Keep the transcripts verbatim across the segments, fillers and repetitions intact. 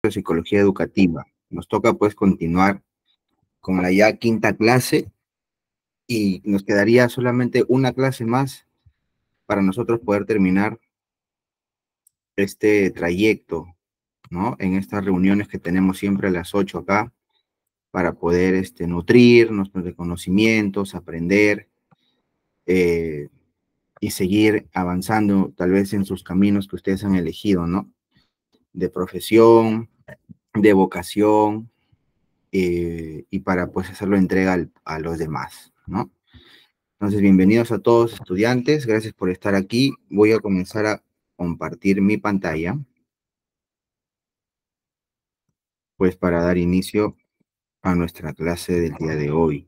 de Psicología Educativa. Nos toca pues continuar con la ya quinta clase y nos quedaría solamente una clase más para nosotros poder terminar este trayecto, ¿no? En estas reuniones que tenemos siempre a las ocho acá, para poder este, nutrirnos de conocimientos, aprender eh, y seguir avanzando tal vez en sus caminos que ustedes han elegido, ¿no? De profesión, de vocación, eh, y para pues hacerlo entrega al, a los demás, ¿no? Entonces, bienvenidos a todos estudiantes, gracias por estar aquí. Voy a comenzar a compartir mi pantalla, pues para dar inicio a nuestra clase del día de hoy.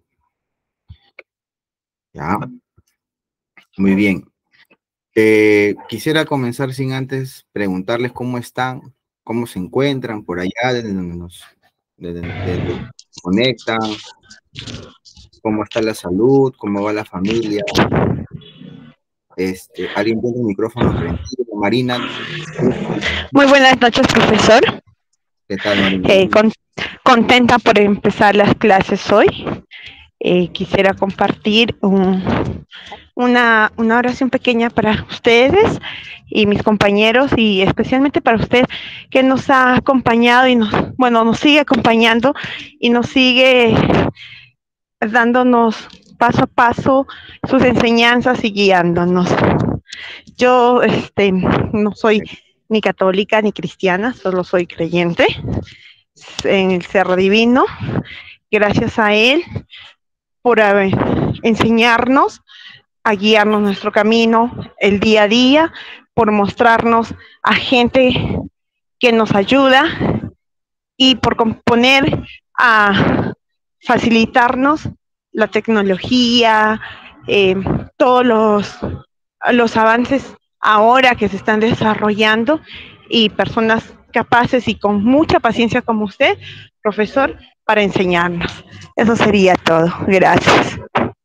¿Ya? Muy bien. Eh, quisiera comenzar sin antes preguntarles cómo están, cómo se encuentran por allá, desde donde nos, desde, desde donde nos conectan, cómo está la salud, cómo va la familia. Este, ¿alguien tiene el micrófono prendido? Marina. Muy buenas noches, profesor. ¿Qué tal, Marina? Eh, con, contenta por empezar las clases hoy. Eh, quisiera compartir un, una, una oración pequeña para ustedes y mis compañeros, y especialmente para usted, que nos ha acompañado y nos, bueno, nos sigue acompañando y nos sigue dándonos paso a paso sus enseñanzas y guiándonos. Yo este, no soy ni católica ni cristiana, solo soy creyente en el Cerro Divino. Gracias a Él por eh, enseñarnos, a guiarnos nuestro camino el día a día, por mostrarnos a gente que nos ayuda y por componer a facilitarnos la tecnología, eh, todos los, los avances ahora que se están desarrollando, y personas capaces y con mucha paciencia como usted, profesor, para enseñarnos. Eso sería todo. Gracias.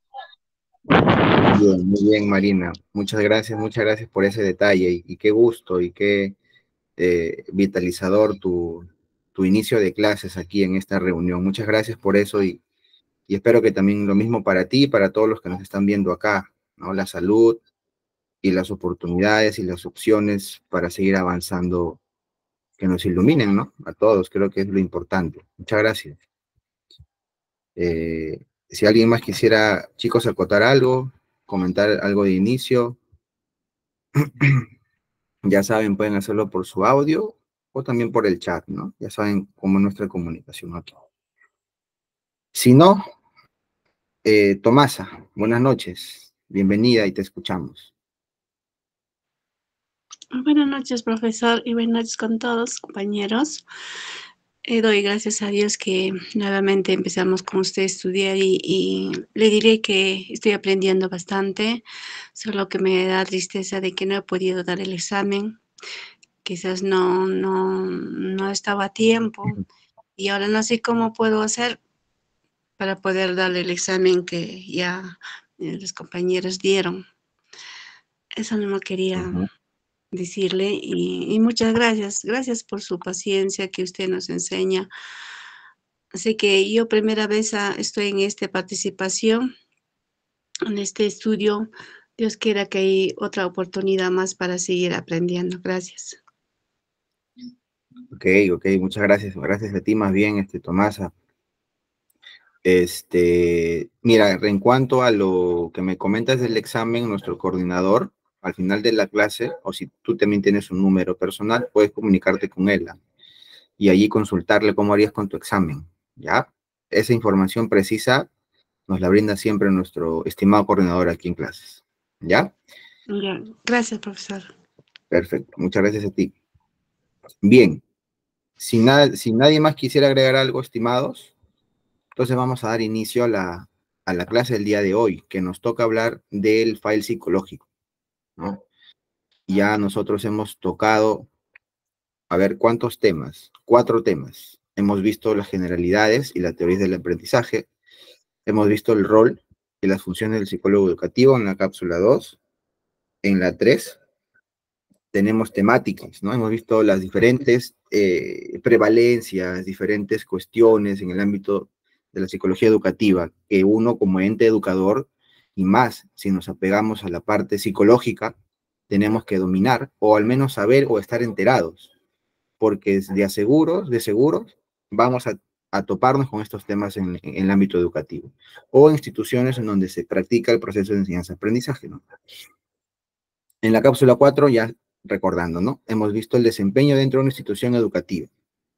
Bien, muy bien, Marina. Muchas gracias, muchas gracias por ese detalle y, y qué gusto y qué eh, vitalizador tu, tu inicio de clases aquí en esta reunión. Muchas gracias por eso y, y espero que también lo mismo para ti y para todos los que nos están viendo acá, ¿no? La salud y las oportunidades y las opciones para seguir avanzando, que nos iluminen, ¿no? A todos, creo que es lo importante. Muchas gracias. Eh, si alguien más quisiera, chicos, acotar algo, comentar algo de inicio, ya saben, pueden hacerlo por su audio o también por el chat, ¿no? Ya saben cómo es nuestra comunicación aquí. Si no, eh, Tomasa, buenas noches, bienvenida y te escuchamos. Buenas noches, profesor, y buenas noches con todos, compañeros. Eh, doy gracias a Dios que nuevamente empezamos con usted a estudiar y, y le diré que estoy aprendiendo bastante, solo que me da tristeza de que no he podido dar el examen. Quizás no, no, no estaba a tiempo y ahora no sé cómo puedo hacer para poder darle el examen que ya eh, los compañeros dieron. Eso no me quería Uh-huh. decirle y, y muchas gracias, gracias por su paciencia que usted nos enseña. Así que yo primera vez a, estoy en esta participación, en este estudio. Dios quiera que hay otra oportunidad más para seguir aprendiendo. Gracias. Ok, ok, muchas gracias, gracias a ti más bien, este, Tomasa. Este, mira, en cuanto a lo que me comentas del examen, nuestro coordinador, al final de la clase, o si tú también tienes un número personal, puedes comunicarte con él, ¿ah? Y allí consultarle cómo harías con tu examen, ¿ya? Esa información precisa nos la brinda siempre nuestro estimado coordinador aquí en clases, ¿ya? Ya. Gracias, profesor. Perfecto, muchas gracias a ti. Bien, si, nada, si nadie más quisiera agregar algo, estimados, entonces vamos a dar inicio a la, a la clase del día de hoy, que nos toca hablar del file psicológico, ¿no? Ya nosotros hemos tocado, a ver, ¿cuántos temas? Cuatro temas. Hemos visto las generalidades y las teorías del aprendizaje. Hemos visto el rol y las funciones del psicólogo educativo en la cápsula dos. En la tres tenemos temáticas, ¿no? Hemos visto las diferentes eh, prevalencias, diferentes cuestiones en el ámbito de la psicología educativa, que uno como ente educador, y más si nos apegamos a la parte psicológica, tenemos que dominar, o al menos saber o estar enterados, porque de aseguros, de seguros, vamos a, a toparnos con estos temas en, en el ámbito educativo, o instituciones en donde se practica el proceso de enseñanza-aprendizaje, ¿no? En la cápsula cuatro, ya recordando, ¿no? Hemos visto el desempeño dentro de una institución educativa.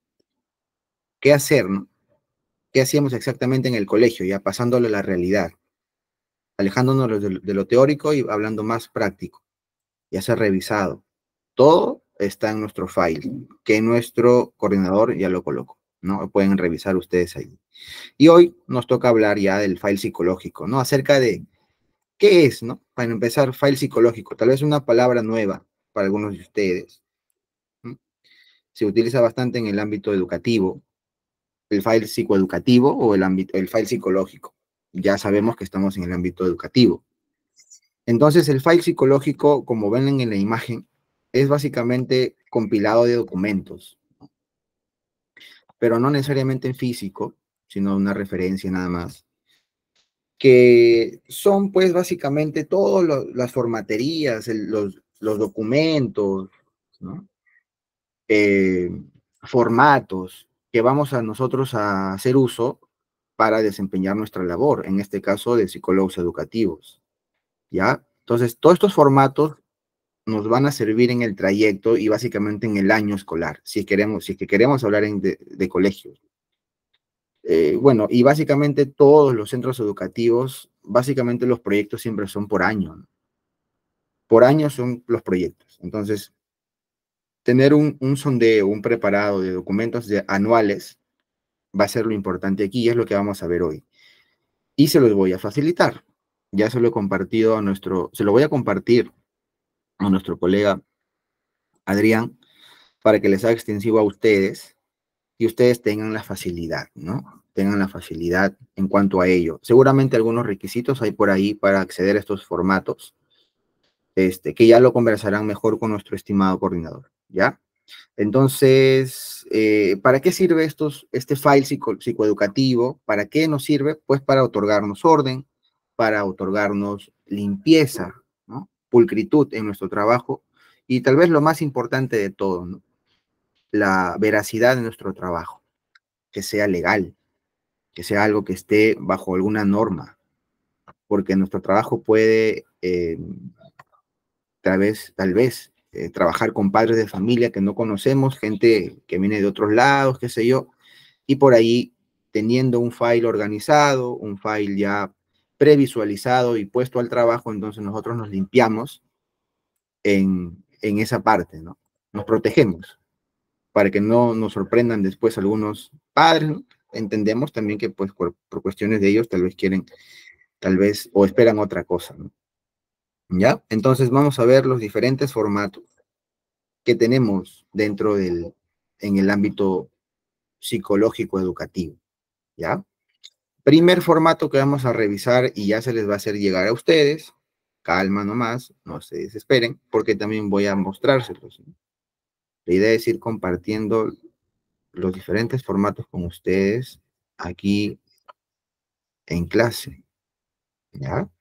¿Qué hacer, no? ¿Qué hacíamos exactamente en el colegio? Ya pasándolo a la realidad, alejándonos de, de lo teórico y hablando más práctico. Ya se ha revisado. Todo está en nuestro file, que nuestro coordinador ya lo colocó, ¿no? Pueden revisar ustedes ahí. Y hoy nos toca hablar ya del file psicológico, ¿no? Acerca de qué es, ¿no? Para empezar, file psicológico. Tal vez una palabra nueva para algunos de ustedes. ¿Mm? Se utiliza bastante en el ámbito educativo, el file psicoeducativo o el, ámbito, el file psicológico. Ya sabemos que estamos en el ámbito educativo. Entonces, el file psicológico, como ven en la imagen, es básicamente compilado de documentos, pero no necesariamente en físico, sino una referencia nada más, que son pues básicamente todas las formaterías, el, los, los documentos, ¿no? eh, formatos que vamos a nosotros a hacer uso para desempeñar nuestra labor, en este caso de psicólogos educativos, ¿ya? Entonces, todos estos formatos nos van a servir en el trayecto y básicamente en el año escolar, si queremos, si es que queremos hablar en de, de colegios. Eh, bueno, y básicamente todos los centros educativos, básicamente los proyectos siempre son por año, ¿no? Por año son los proyectos. Entonces, tener un, un sondeo, un preparado de documentos de, anuales va a ser lo importante aquí y es lo que vamos a ver hoy. Y se los voy a facilitar. Ya se lo he compartido a nuestro, se lo voy a compartir a nuestro colega Adrián para que les haga extensivo a ustedes y ustedes tengan la facilidad, ¿no? Tengan la facilidad en cuanto a ello. Seguramente algunos requisitos hay por ahí para acceder a estos formatos, este, que ya lo conversarán mejor con nuestro estimado coordinador, ¿ya? Entonces, eh, ¿para qué sirve estos, este file psico, psicoeducativo? ¿Para qué nos sirve? Pues para otorgarnos orden, para otorgarnos limpieza, ¿no? Pulcritud en nuestro trabajo y tal vez lo más importante de todo, ¿no? La veracidad de nuestro trabajo, que sea legal, que sea algo que esté bajo alguna norma, porque nuestro trabajo puede, eh, tal vez, tal vez, eh, trabajar con padres de familia que no conocemos, gente que viene de otros lados, qué sé yo, y por ahí teniendo un file organizado, un file ya previsualizado y puesto al trabajo, entonces nosotros nos limpiamos en, en esa parte, ¿no? Nos protegemos para que no nos sorprendan después algunos padres, ¿no? Entendemos también que pues por, por cuestiones de ellos tal vez quieren, tal vez, o esperan otra cosa, ¿no? ¿Ya? Entonces vamos a ver los diferentes formatos que tenemos dentro del, en el ámbito psicológico educativo, ¿ya? Primer formato que vamos a revisar y ya se les va a hacer llegar a ustedes, calma nomás, no se desesperen, porque también voy a mostrárselos, ¿no? La idea es ir compartiendo los diferentes formatos con ustedes aquí en clase, ¿ya?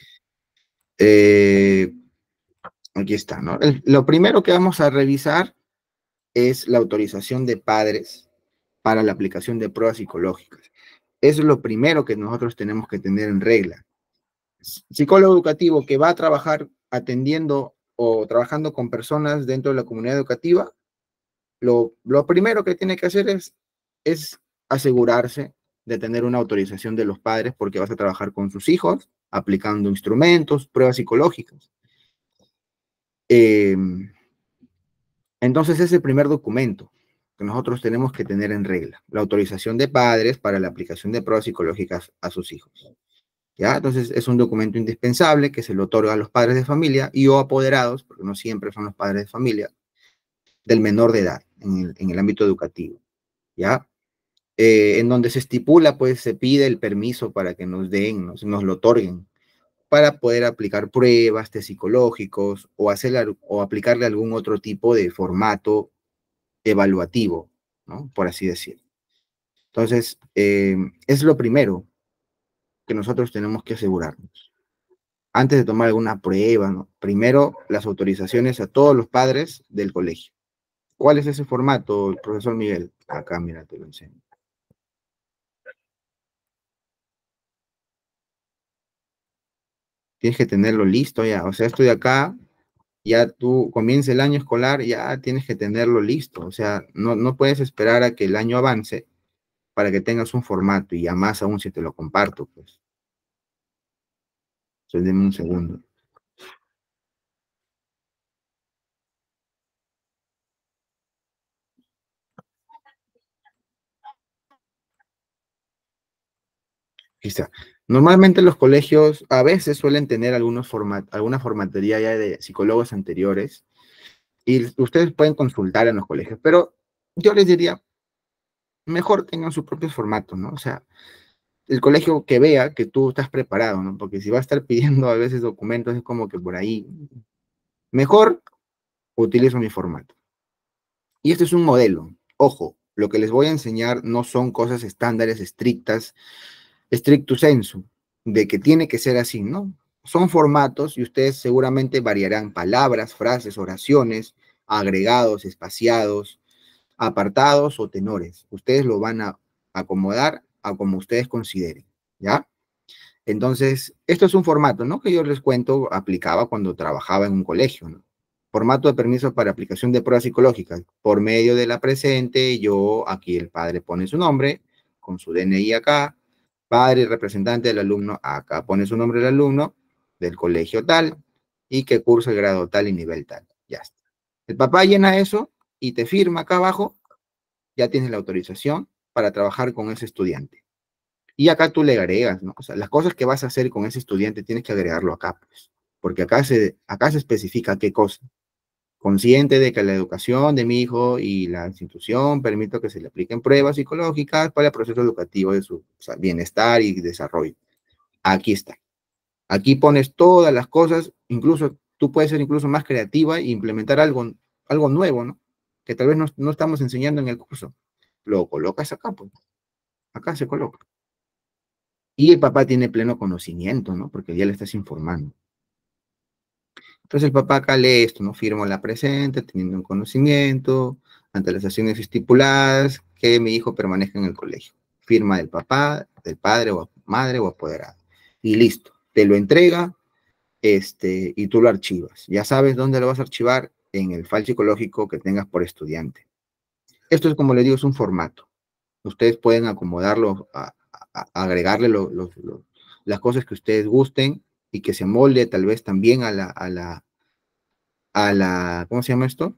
Eh, aquí está, ¿no? El, lo primero que vamos a revisar es la autorización de padres para la aplicación de pruebas psicológicas. Eso es lo primero que nosotros tenemos que tener en regla. Psicólogo educativo que va a trabajar atendiendo o trabajando con personas dentro de la comunidad educativa, lo, lo primero que tiene que hacer es, es asegurarse de tener una autorización de los padres porque vas a trabajar con sus hijos, aplicando instrumentos, pruebas psicológicas. Eh, entonces es el primer documento que nosotros tenemos que tener en regla, la autorización de padres para la aplicación de pruebas psicológicas a sus hijos. ¿Ya? Entonces es un documento indispensable que se le otorga a los padres de familia y o apoderados, porque no siempre son los padres de familia, del menor de edad en el, en el ámbito educativo, ¿ya? Eh, en donde se estipula, pues se pide el permiso para que nos den, nos, nos lo otorguen para poder aplicar pruebas, test psicológicos o, hacerle, o aplicarle algún otro tipo de formato evaluativo, ¿no? Por así decirlo. Entonces, eh, es lo primero que nosotros tenemos que asegurarnos. Antes de tomar alguna prueba, ¿no? Primero, las autorizaciones a todos los padres del colegio. ¿Cuál es ese formato, profesor Miguel? Acá, mira, te lo enseño. Tienes que tenerlo listo ya. O sea, esto de acá, ya tú comienza el año escolar, ya tienes que tenerlo listo. O sea, no, no puedes esperar a que el año avance para que tengas un formato y ya más aún si te lo comparto, pues. Entonces, denme un segundo. Aquí está. Normalmente los colegios a veces suelen tener algunos format, alguna formatería ya de psicólogos anteriores y ustedes pueden consultar en los colegios, pero yo les diría, mejor tengan sus propios formatos, ¿no? O sea, el colegio que vea que tú estás preparado, ¿no? Porque si va a estar pidiendo a veces documentos, es como que por ahí, mejor utilizo mi formato. Y este es un modelo. Ojo, lo que les voy a enseñar no son cosas estándares, estrictas, stricto sensu, de que tiene que ser así, ¿no? Son formatos y ustedes seguramente variarán palabras, frases, oraciones, agregados, espaciados, apartados o tenores. Ustedes lo van a acomodar a como ustedes consideren, ¿ya? Entonces, esto es un formato, ¿no? Que yo les cuento, aplicaba cuando trabajaba en un colegio, ¿no? Formato de permiso para aplicación de pruebas psicológicas. Por medio de la presente, yo, aquí el padre pone su nombre, con su D N I acá, padre y representante del alumno, acá pone su nombre del alumno, del colegio tal, y que cursa el grado tal y nivel tal. Ya está. El papá llena eso y te firma acá abajo, ya tienes la autorización para trabajar con ese estudiante. Y acá tú le agregas, ¿no? O sea, las cosas que vas a hacer con ese estudiante tienes que agregarlo acá, pues, porque acá se, acá se especifica qué cosa. Consciente de que la educación de mi hijo y la institución permite que se le apliquen pruebas psicológicas para el proceso educativo de su o sea, bienestar y desarrollo. Aquí está. Aquí pones todas las cosas, incluso tú puedes ser incluso más creativa e implementar algo, algo nuevo, ¿no? Que tal vez no, no estamos enseñando en el curso. Lo colocas acá, pues. Acá se coloca. Y el papá tiene pleno conocimiento, ¿no? Porque ya le estás informando. Entonces el papá acá lee esto, ¿no? Firmo la presente, teniendo un conocimiento, ante las acciones estipuladas, que mi hijo permanezca en el colegio. Firma del papá, del padre o madre o apoderado. Y listo. Te lo entrega, este, y tú lo archivas. Ya sabes dónde lo vas a archivar, en el file psicológico que tengas por estudiante. Esto es, como les digo, es un formato. Ustedes pueden acomodarlo, a, a, a agregarle lo, lo, lo, las cosas que ustedes gusten y que se molde tal vez también a la, a la, a la, ¿cómo se llama esto?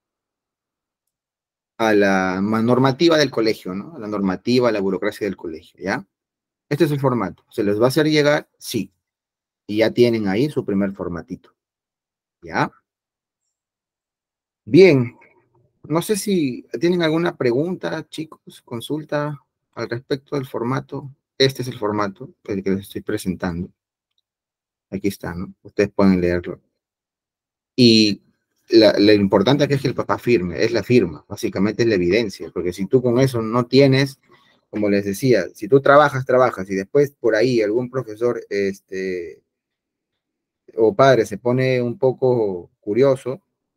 A la normativa del colegio, ¿no? A la normativa, a la burocracia del colegio, ¿ya? Este es el formato. ¿Se les va a hacer llegar? Sí. Y ya tienen ahí su primer formatito, ¿ya? Bien. No sé si tienen alguna pregunta, chicos, consulta al respecto del formato. Este es el formato, el que les estoy presentando. Aquí está, ¿no? Ustedes pueden leerlo. Y la, lo importante aquí es que el papá firme, es la firma, básicamente es la evidencia, porque si tú con eso no tienes, como les decía, si tú trabajas, trabajas, y después por ahí algún profesor este, o padre se pone un poco curioso,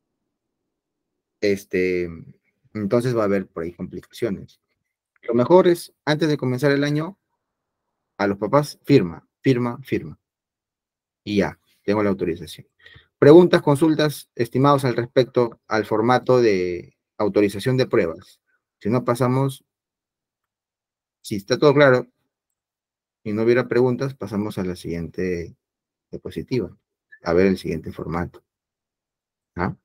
este, entonces va a haber por ahí complicaciones. Lo mejor es, antes de comenzar el año, a los papás, firma, firma, firma. Y ya, tengo la autorización. Preguntas, consultas, estimados al respecto al formato de autorización de pruebas. Si no pasamos, si está todo claro y no hubiera preguntas, pasamos a la siguiente diapositiva. A ver el siguiente formato. ¿Ah?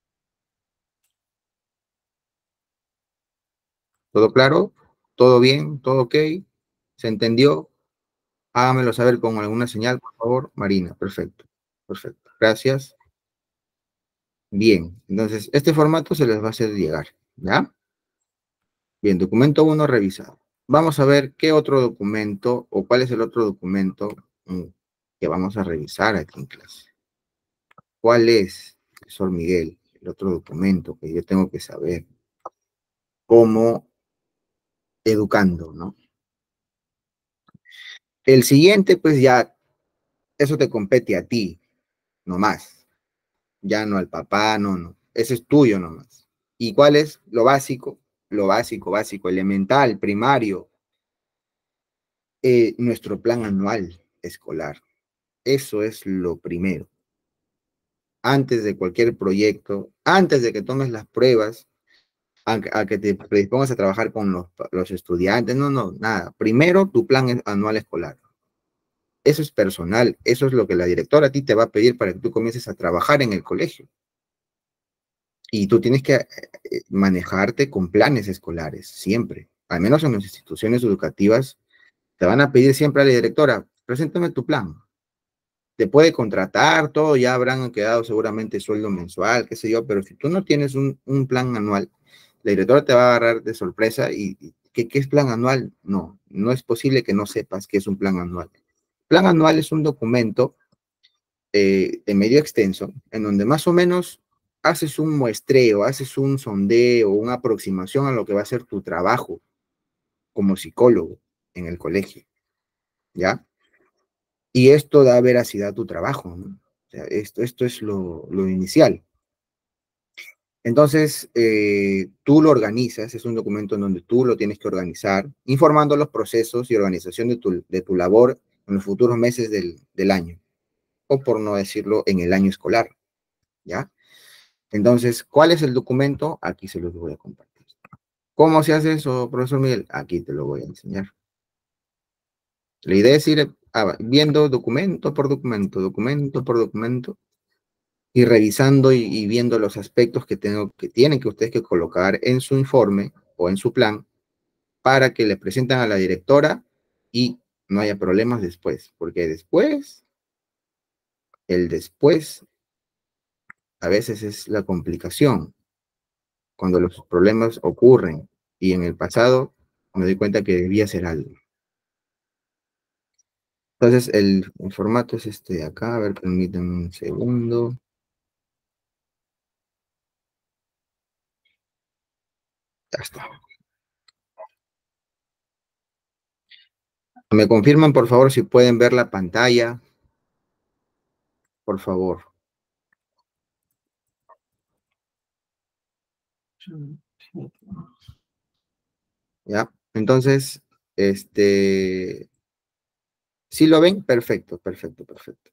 ¿Todo claro? ¿Todo bien? ¿Todo ok? ¿Se entendió? Hágamelo saber con alguna señal, por favor. Marina, perfecto. Perfecto. Gracias. Bien, entonces este formato se les va a hacer llegar, ¿ya? Bien, documento uno revisado. Vamos a ver qué otro documento o cuál es el otro documento que vamos a revisar aquí en clase. ¿Cuál es, profesor Miguel, el otro documento que yo tengo que saber como educando, ¿no? El siguiente, pues ya, eso te compete a ti, nomás. Ya no al papá, no, no. Ese es tuyo nomás. ¿Y cuál es lo básico? Lo básico, básico, elemental, primario. Eh, nuestro plan anual escolar. Eso es lo primero. Antes de cualquier proyecto, antes de que tomes las pruebas, a, a que te predispongas a trabajar con los, los estudiantes, no, no, nada. Primero, tu plan anual escolar. Eso es personal, eso es lo que la directora a ti te va a pedir para que tú comiences a trabajar en el colegio. Y tú tienes que eh, manejarte con planes escolares, siempre. Al menos en las instituciones educativas, te van a pedir siempre a la directora, preséntame tu plan. Te puede contratar, todo, ya habrán quedado seguramente sueldo mensual, qué sé yo, pero si tú no tienes un, un plan anual, la directora te va a agarrar de sorpresa y, y ¿qué, ¿qué es plan anual? No, no es posible que no sepas qué es un plan anual. Plan anual es un documento eh, de medio extenso, en donde más o menos haces un muestreo, haces un sondeo, una aproximación a lo que va a ser tu trabajo como psicólogo en el colegio, ¿ya? Y esto da veracidad a tu trabajo, ¿no? O sea, esto, esto es lo, lo inicial. Entonces, eh, tú lo organizas, es un documento en donde tú lo tienes que organizar, informando los procesos y organización de tu, de tu labor en los futuros meses del, del año, o por no decirlo, en el año escolar, ¿ya? Entonces, ¿cuál es el documento? Aquí se los voy a compartir. ¿Cómo se hace eso, profesor Miguel? Aquí te lo voy a enseñar. La idea es ir ah, viendo documento por documento, documento por documento, y revisando y, y viendo los aspectos que, tengo, que tienen que ustedes que colocar en su informe o en su plan para que le presentan a la directora y no haya problemas después, porque después, el después, a veces es la complicación, cuando los problemas ocurren, y en el pasado me doy cuenta que debía hacer algo. Entonces, el, el formato es este de acá, a ver, permítanme un segundo. Ya está. Me confirman, por favor, si pueden ver la pantalla. Por favor. ¿Ya? Entonces, este... ¿sí lo ven? Perfecto, perfecto, perfecto.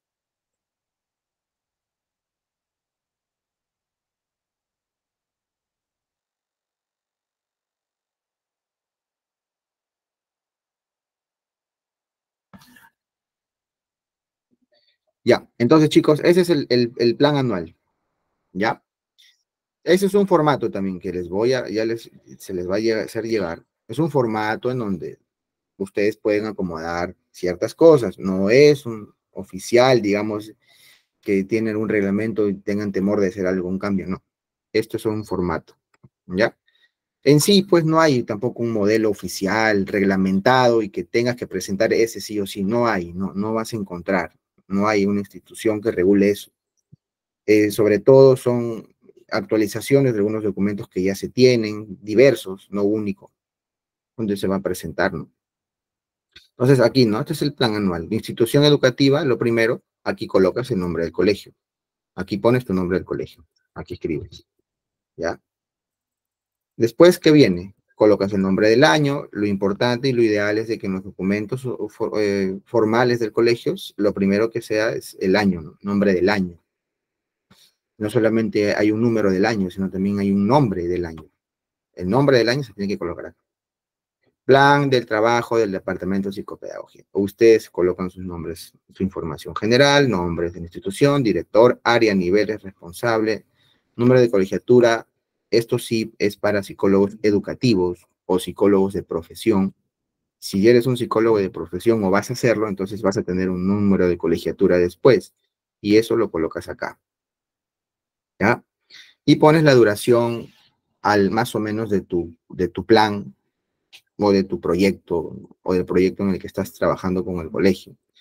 Ya, entonces, chicos, ese es el, el, el plan anual. ¿Ya? Ese es un formato también que les voy a, ya les, se les va a hacer llegar. Es un formato en donde ustedes pueden acomodar ciertas cosas. No es un oficial, digamos, que tienen un reglamento y tengan temor de hacer algún cambio, no. Esto es un formato, ¿ya? En sí, pues no hay tampoco un modelo oficial, reglamentado y que tengas que presentar ese sí o sí. No hay, no, no vas a encontrar. No hay una institución que regule eso. Eh, sobre todo son actualizaciones de algunos documentos que ya se tienen, diversos, no únicos, donde se va a presentar, ¿no? Entonces aquí, ¿no? Este es el plan anual. De institución educativa, lo primero, aquí colocas el nombre del colegio. Aquí pones tu nombre del colegio. Aquí escribes, ¿ya? Después, ¿qué viene? Colocas el nombre del año. Lo importante y lo ideal es de que en los documentos eh, formales del colegio, lo primero que sea es el año, ¿no? Nombre del año. No solamente hay un número del año, sino también hay un nombre del año. El nombre del año se tiene que colocar acá. Plan del trabajo del departamento de psicopedagogía. Ustedes colocan sus nombres, su información general, nombres de la institución, director, área, niveles, responsable, número de colegiatura. Esto sí es para psicólogos educativos o psicólogos de profesión. Si eres un psicólogo de profesión o vas a hacerlo, entonces vas a tener un número de colegiatura después. Y eso lo colocas acá. ¿Ya? Y pones la duración al más o menos de tu, de tu plan o de tu proyecto o del proyecto en el que estás trabajando con el colegio.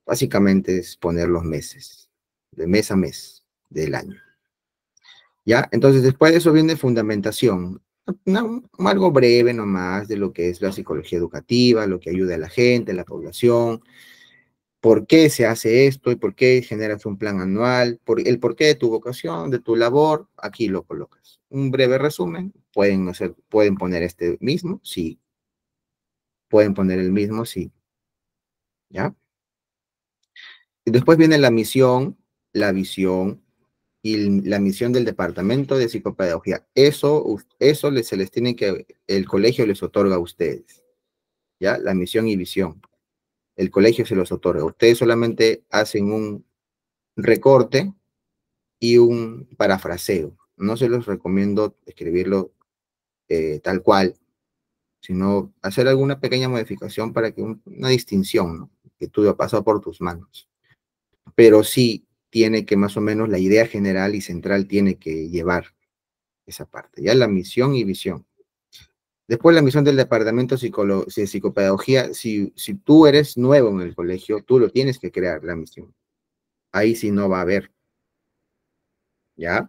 Básicamente es poner los meses, de mes a mes del año. ¿Ya? Entonces, después de eso viene fundamentación. Una- algo breve nomás de lo que es la psicología educativa, lo que ayuda a la gente, a la población, por qué se hace esto y por qué generas un plan anual, por, el porqué de tu vocación, de tu labor, aquí lo colocas. Un breve resumen, pueden, hacer, pueden poner este mismo, sí. Pueden poner el mismo, sí. ¿Ya? Y después viene la misión, la visión y la misión del departamento de psicopedagogía. Eso, eso les, se les tiene que, el colegio les otorga a ustedes. ¿Ya? La misión y visión. El colegio se los otorga. Ustedes solamente hacen un recorte y un parafraseo. No se los recomiendo escribirlo eh, tal cual, sino hacer alguna pequeña modificación para que un, una distinción, ¿no? Que tú ha pasado por tus manos. Pero sí tiene que más o menos la idea general y central tiene que llevar esa parte, ya la misión y visión. Después la misión del departamento de psicopedagogía, si, si tú eres nuevo en el colegio, tú lo tienes que crear, la misión. Ahí sí no va a haber. ¿Ya?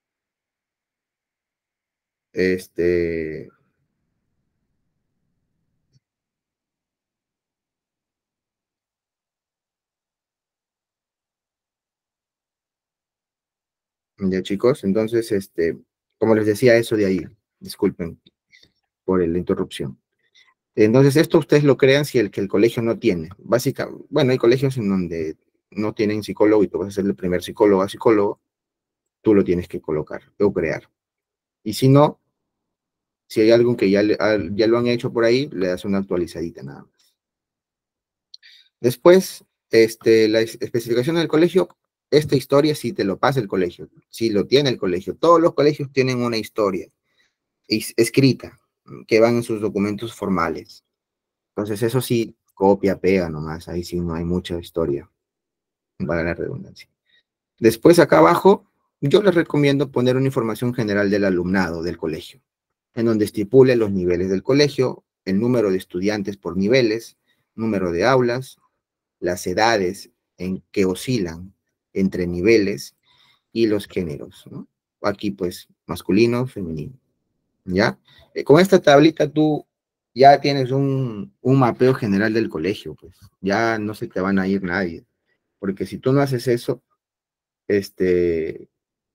Este... Ya, chicos, entonces, este, como les decía, eso de ahí, disculpen por la interrupción. Entonces, esto ustedes lo crean si el que el colegio no tiene. Básicamente, bueno, hay colegios en donde no tienen psicólogo y tú vas a ser el primer psicólogo a psicólogo, tú lo tienes que colocar o crear. Y si no, si hay algo que ya, le, ya lo han hecho por ahí, le das una actualizadita nada más. Después, este, la especificación del colegio, esta historia sí te lo pasa el colegio, sí lo tiene el colegio. Todos los colegios tienen una historia escrita que van en sus documentos formales. Entonces, eso sí, copia, pega nomás, ahí sí no hay mucha historia, para la redundancia. Después, acá abajo, yo les recomiendo poner una información general del alumnado del colegio, en donde estipule los niveles del colegio, el número de estudiantes por niveles, número de aulas, las edades en que oscilan entre niveles y los géneros, ¿no? Aquí, pues, masculino, femenino, ¿ya? Eh, con esta tablita tú ya tienes un, un mapeo general del colegio, pues, ya no se te van a ir nadie, porque si tú no haces eso, este,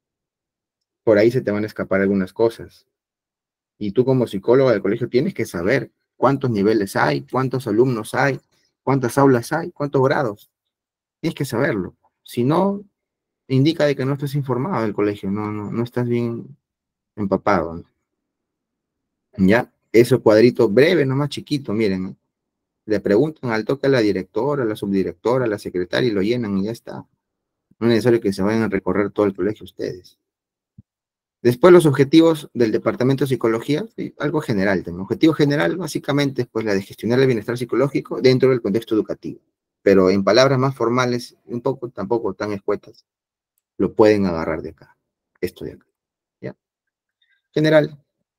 por ahí se te van a escapar algunas cosas. Y tú como psicóloga del colegio tienes que saber cuántos niveles hay, cuántos alumnos hay, cuántas aulas hay, cuántos grados. Tienes que saberlo. Si no, indica de que no estás informado del colegio, no, no, no estás bien empapado, ¿no? ¿Ya? Eso cuadrito breve, nomás chiquito, miren, ¿no? Le preguntan al toque a la directora, a la subdirectora, a la secretaria y lo llenan y ya está. No es necesario que se vayan a recorrer todo el colegio ustedes. Después los objetivos del Departamento de Psicología, sí, algo general. El objetivo general básicamente es pues, la de gestionar el bienestar psicológico dentro del contexto educativo. Pero en palabras más formales, un poco tampoco tan escuetas, lo pueden agarrar de acá. Esto de acá. ¿Ya? General.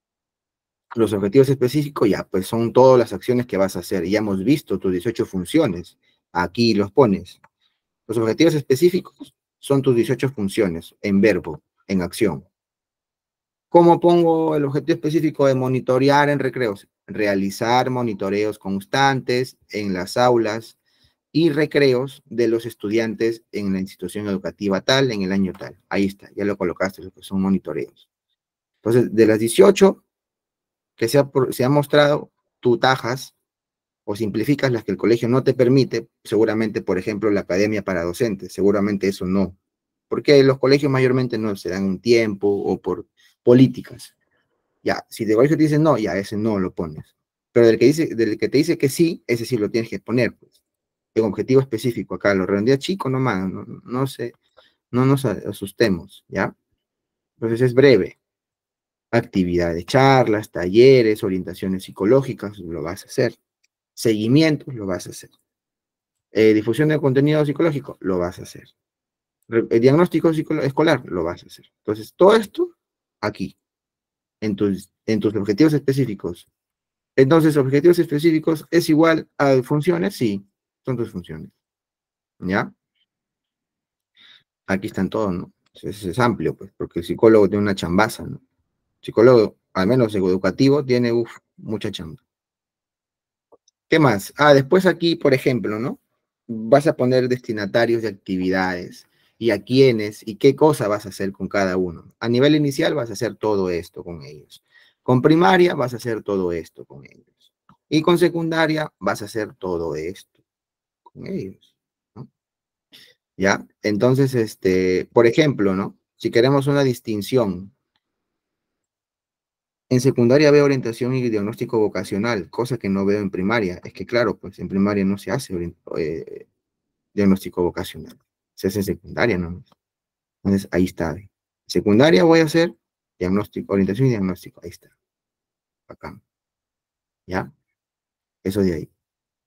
Los objetivos específicos ya, pues son todas las acciones que vas a hacer. Ya hemos visto tus dieciocho funciones. Aquí los pones. Los objetivos específicos son tus dieciocho funciones en verbo, en acción. ¿Cómo pongo el objetivo específico de monitorear en recreos? Realizar monitoreos constantes en las aulas y recreos de los estudiantes en la institución educativa tal, en el año tal. Ahí está, ya lo colocaste, lo que son monitoreos. Entonces, de las dieciocho que se ha, se ha mostrado, tú tajas o simplificas las que el colegio no te permite, seguramente, por ejemplo, la academia para docentes, seguramente eso no. Porque los colegios mayormente no se dan un tiempo o por políticas. Ya, si de colegio te dicen no, ya ese no lo pones. Pero del que, dice, del que te dice que sí, ese sí lo tienes que poner, pues. En objetivo específico acá, lo redondea chico nomás, no, no, sé, no nos asustemos, ¿ya? Entonces es breve. Actividades, charlas, talleres, orientaciones psicológicas, lo vas a hacer. Seguimientos, lo vas a hacer. Eh, difusión de contenido psicológico, lo vas a hacer. Re eh, diagnóstico escolar, lo vas a hacer. Entonces, todo esto aquí, en tus, en tus objetivos específicos. Entonces, objetivos específicos es igual a funciones, sí, son tus funciones. ¿Ya? Aquí están todos, ¿no? Es, es amplio, pues, porque el psicólogo tiene una chambaza, ¿no? El psicólogo, al menos educativo, tiene, uf, mucha chamba. ¿Qué más? Ah, después aquí, por ejemplo, ¿no? Vas a poner destinatarios de actividades y a quiénes y qué cosa vas a hacer con cada uno. A nivel inicial vas a hacer todo esto con ellos. Con primaria vas a hacer todo esto con ellos. Y con secundaria vas a hacer todo esto con ellos, ¿no? ¿Ya? Entonces, este, por ejemplo, ¿no? Si queremos una distinción, en secundaria veo orientación y diagnóstico vocacional, cosa que no veo en primaria. Es que, claro, pues en primaria no se hace eh, diagnóstico vocacional. Se hace en secundaria, ¿no? Entonces, ahí está. Secundaria voy a hacer diagnóstico, orientación y diagnóstico. Ahí está. Acá. ¿Ya? Eso de ahí.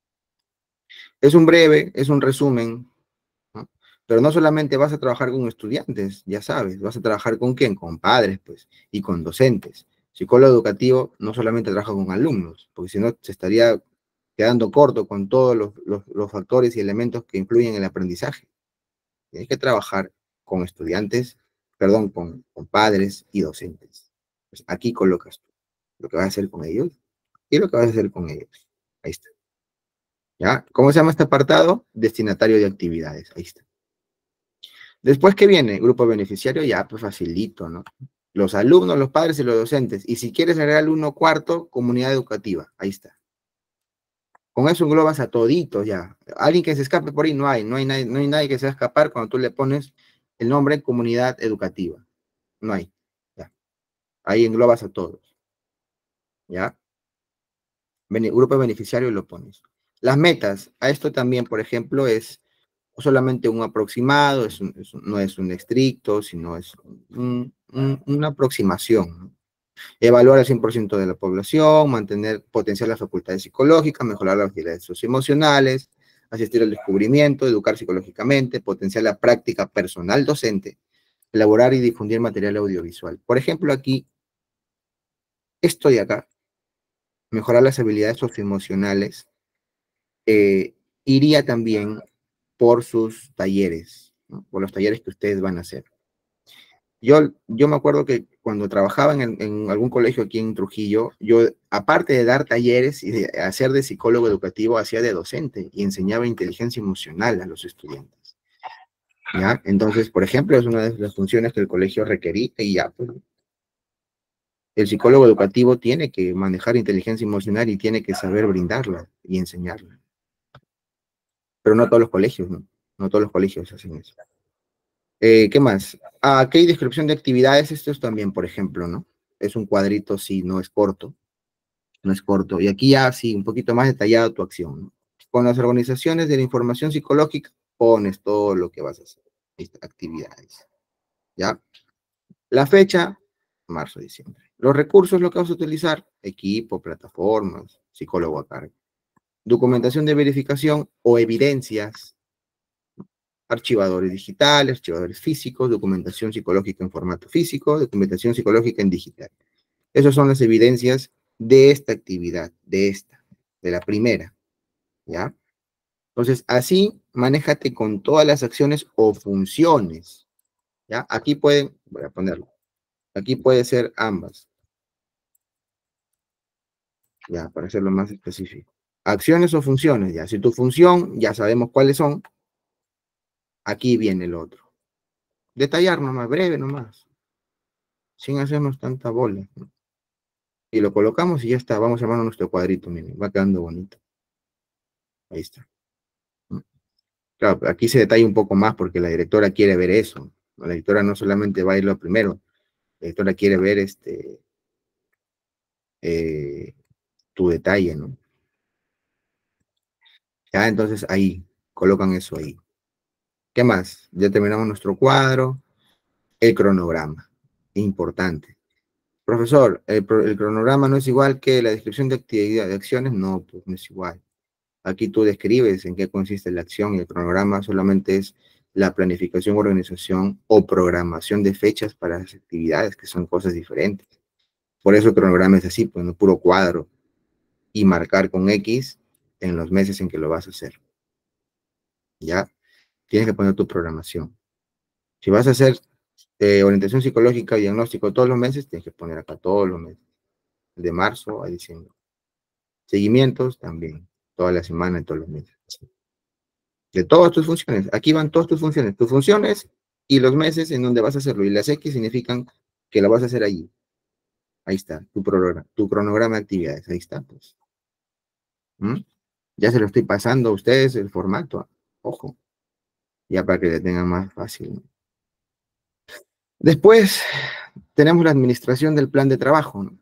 Es un breve, es un resumen, ¿no? Pero no solamente vas a trabajar con estudiantes, ya sabes, vas a trabajar con quién, con padres, pues, y con docentes. Psicólogo educativo no solamente trabaja con alumnos, porque si no se estaría quedando corto con todos los, los, los factores y elementos que influyen en el aprendizaje. Tienes que trabajar con estudiantes, perdón, con, con padres y docentes. Pues aquí colocas tú lo que vas a hacer con ellos y lo que vas a hacer con ellos. Ahí está. ¿Ya? ¿Cómo se llama este apartado? Destinatario de actividades. Ahí está. Después, ¿qué viene? Grupo beneficiario, ya, pues facilito, ¿no? Los alumnos, los padres y los docentes. Y si quieres agregar uno cuarto, comunidad educativa. Ahí está. Con eso englobas a toditos ya. Alguien que se escape por ahí no hay. No hay nadie, no hay nadie que se va a escapar cuando tú le pones el nombre comunidad educativa. No hay. Ya. Ahí englobas a todos. ¿Ya? Bene, grupo beneficiario lo pones. Las metas. A esto también, por ejemplo, es solamente un aproximado, es un, es un, no es un estricto, sino es un, un, una aproximación, ¿no? Evaluar al cien por ciento de la población, mantener, potenciar las facultades psicológicas, mejorar las habilidades socioemocionales, asistir al descubrimiento, educar psicológicamente, potenciar la práctica personal docente, elaborar y difundir material audiovisual. Por ejemplo, aquí, esto de acá, mejorar las habilidades socioemocionales, eh, iría también por sus talleres, ¿no? Por los talleres que ustedes van a hacer. Yo, yo me acuerdo que cuando trabajaba en, en algún colegio aquí en Trujillo, yo, aparte de dar talleres y de hacer de psicólogo educativo, hacía de docente y enseñaba inteligencia emocional a los estudiantes. ¿Ya? Entonces, por ejemplo, es una de las funciones que el colegio requería y ya, pues, el psicólogo educativo tiene que manejar inteligencia emocional y tiene que saber brindarla y enseñarla. Pero no todos los colegios, ¿no? No todos los colegios hacen eso. Eh, ¿qué más? Ah, aquí hay descripción de actividades. Esto es también, por ejemplo, ¿no? Es un cuadrito, sí, no es corto. No es corto. Y aquí ya, sí, un poquito más detallado tu acción, ¿no? Con las organizaciones de la información psicológica, pones todo lo que vas a hacer. Actividades. ¿Ya? La fecha, marzo, diciembre. Los recursos, lo que vas a utilizar, equipo, plataformas, psicólogo a cargo. Documentación de verificación o evidencias, archivadores digitales, archivadores físicos, documentación psicológica en formato físico, documentación psicológica en digital. Esas son las evidencias de esta actividad, de esta, de la primera, ¿ya? Entonces, así, manéjate con todas las acciones o funciones, ¿ya? Aquí pueden, voy a ponerlo, aquí puede ser ambas, ya, para hacerlo más específico. Acciones o funciones, ya. Si tu función, ya sabemos cuáles son, aquí viene el otro. Detallar nomás, breve nomás, sin hacernos tanta bola, ¿no? Y lo colocamos y ya está, vamos llamando nuestro cuadrito, miren, va quedando bonito. Ahí está. Claro, aquí se detalla un poco más porque la directora quiere ver eso. La directora no solamente va a ir lo primero, la directora quiere ver este, eh, tu detalle, ¿no? Ya, entonces ahí, colocan eso ahí. ¿Qué más? Ya terminamos nuestro cuadro. El cronograma, importante. Profesor, ¿el, el cronograma no es igual que la descripción de actividad de acciones? No, pues no es igual. Aquí tú describes en qué consiste la acción y el cronograma solamente es la planificación, organización o programación de fechas para las actividades, que son cosas diferentes. Por eso el cronograma es así, pues no puro cuadro y marcar con X en los meses en que lo vas a hacer. ¿Ya? tienes que poner tu programación. Si vas a hacer eh, orientación psicológica, diagnóstico todos los meses, tienes que poner acá todos los meses, de marzo a diciembre. Seguimientos también, toda la semana y todos los meses. De todas tus funciones, aquí van todas tus funciones, tus funciones y los meses en donde vas a hacerlo. Y las X significan que la vas a hacer allí. Ahí está, tu cronograma, tu cronograma de actividades, ahí está, pues. ¿Mm? Ya se lo estoy pasando a ustedes el formato, ojo, ya para que le tengan más fácil. Después tenemos la administración del plan de trabajo, ¿no?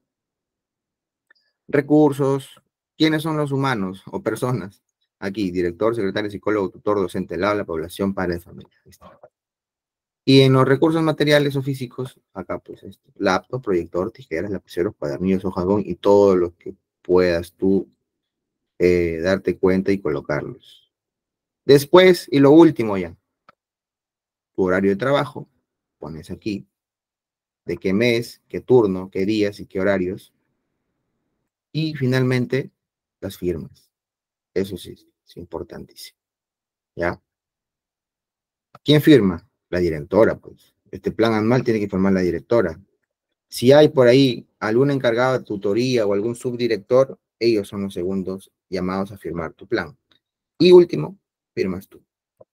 Recursos, ¿quiénes son los humanos o personas? Aquí, director, secretario, psicólogo, tutor, docente, lado, la población, padre de familia. Ahí está. Y en los recursos materiales o físicos, acá pues esto, laptop, proyector, tijeras, lapiceros, cuadernillos, hojalón y todo lo que puedas tú eh, darte cuenta y colocarlos. Después, y lo último ya, tu horario de trabajo, pones aquí, de qué mes, qué turno, qué días y qué horarios. Y finalmente, las firmas. Eso sí, es importantísimo. ¿Ya? ¿Quién firma? La directora, pues. Este plan anual tiene que firmar la directora. Si hay por ahí algún encargado de tutoría o algún subdirector, ellos son los segundos llamados a firmar tu plan. Y último, firmas tú.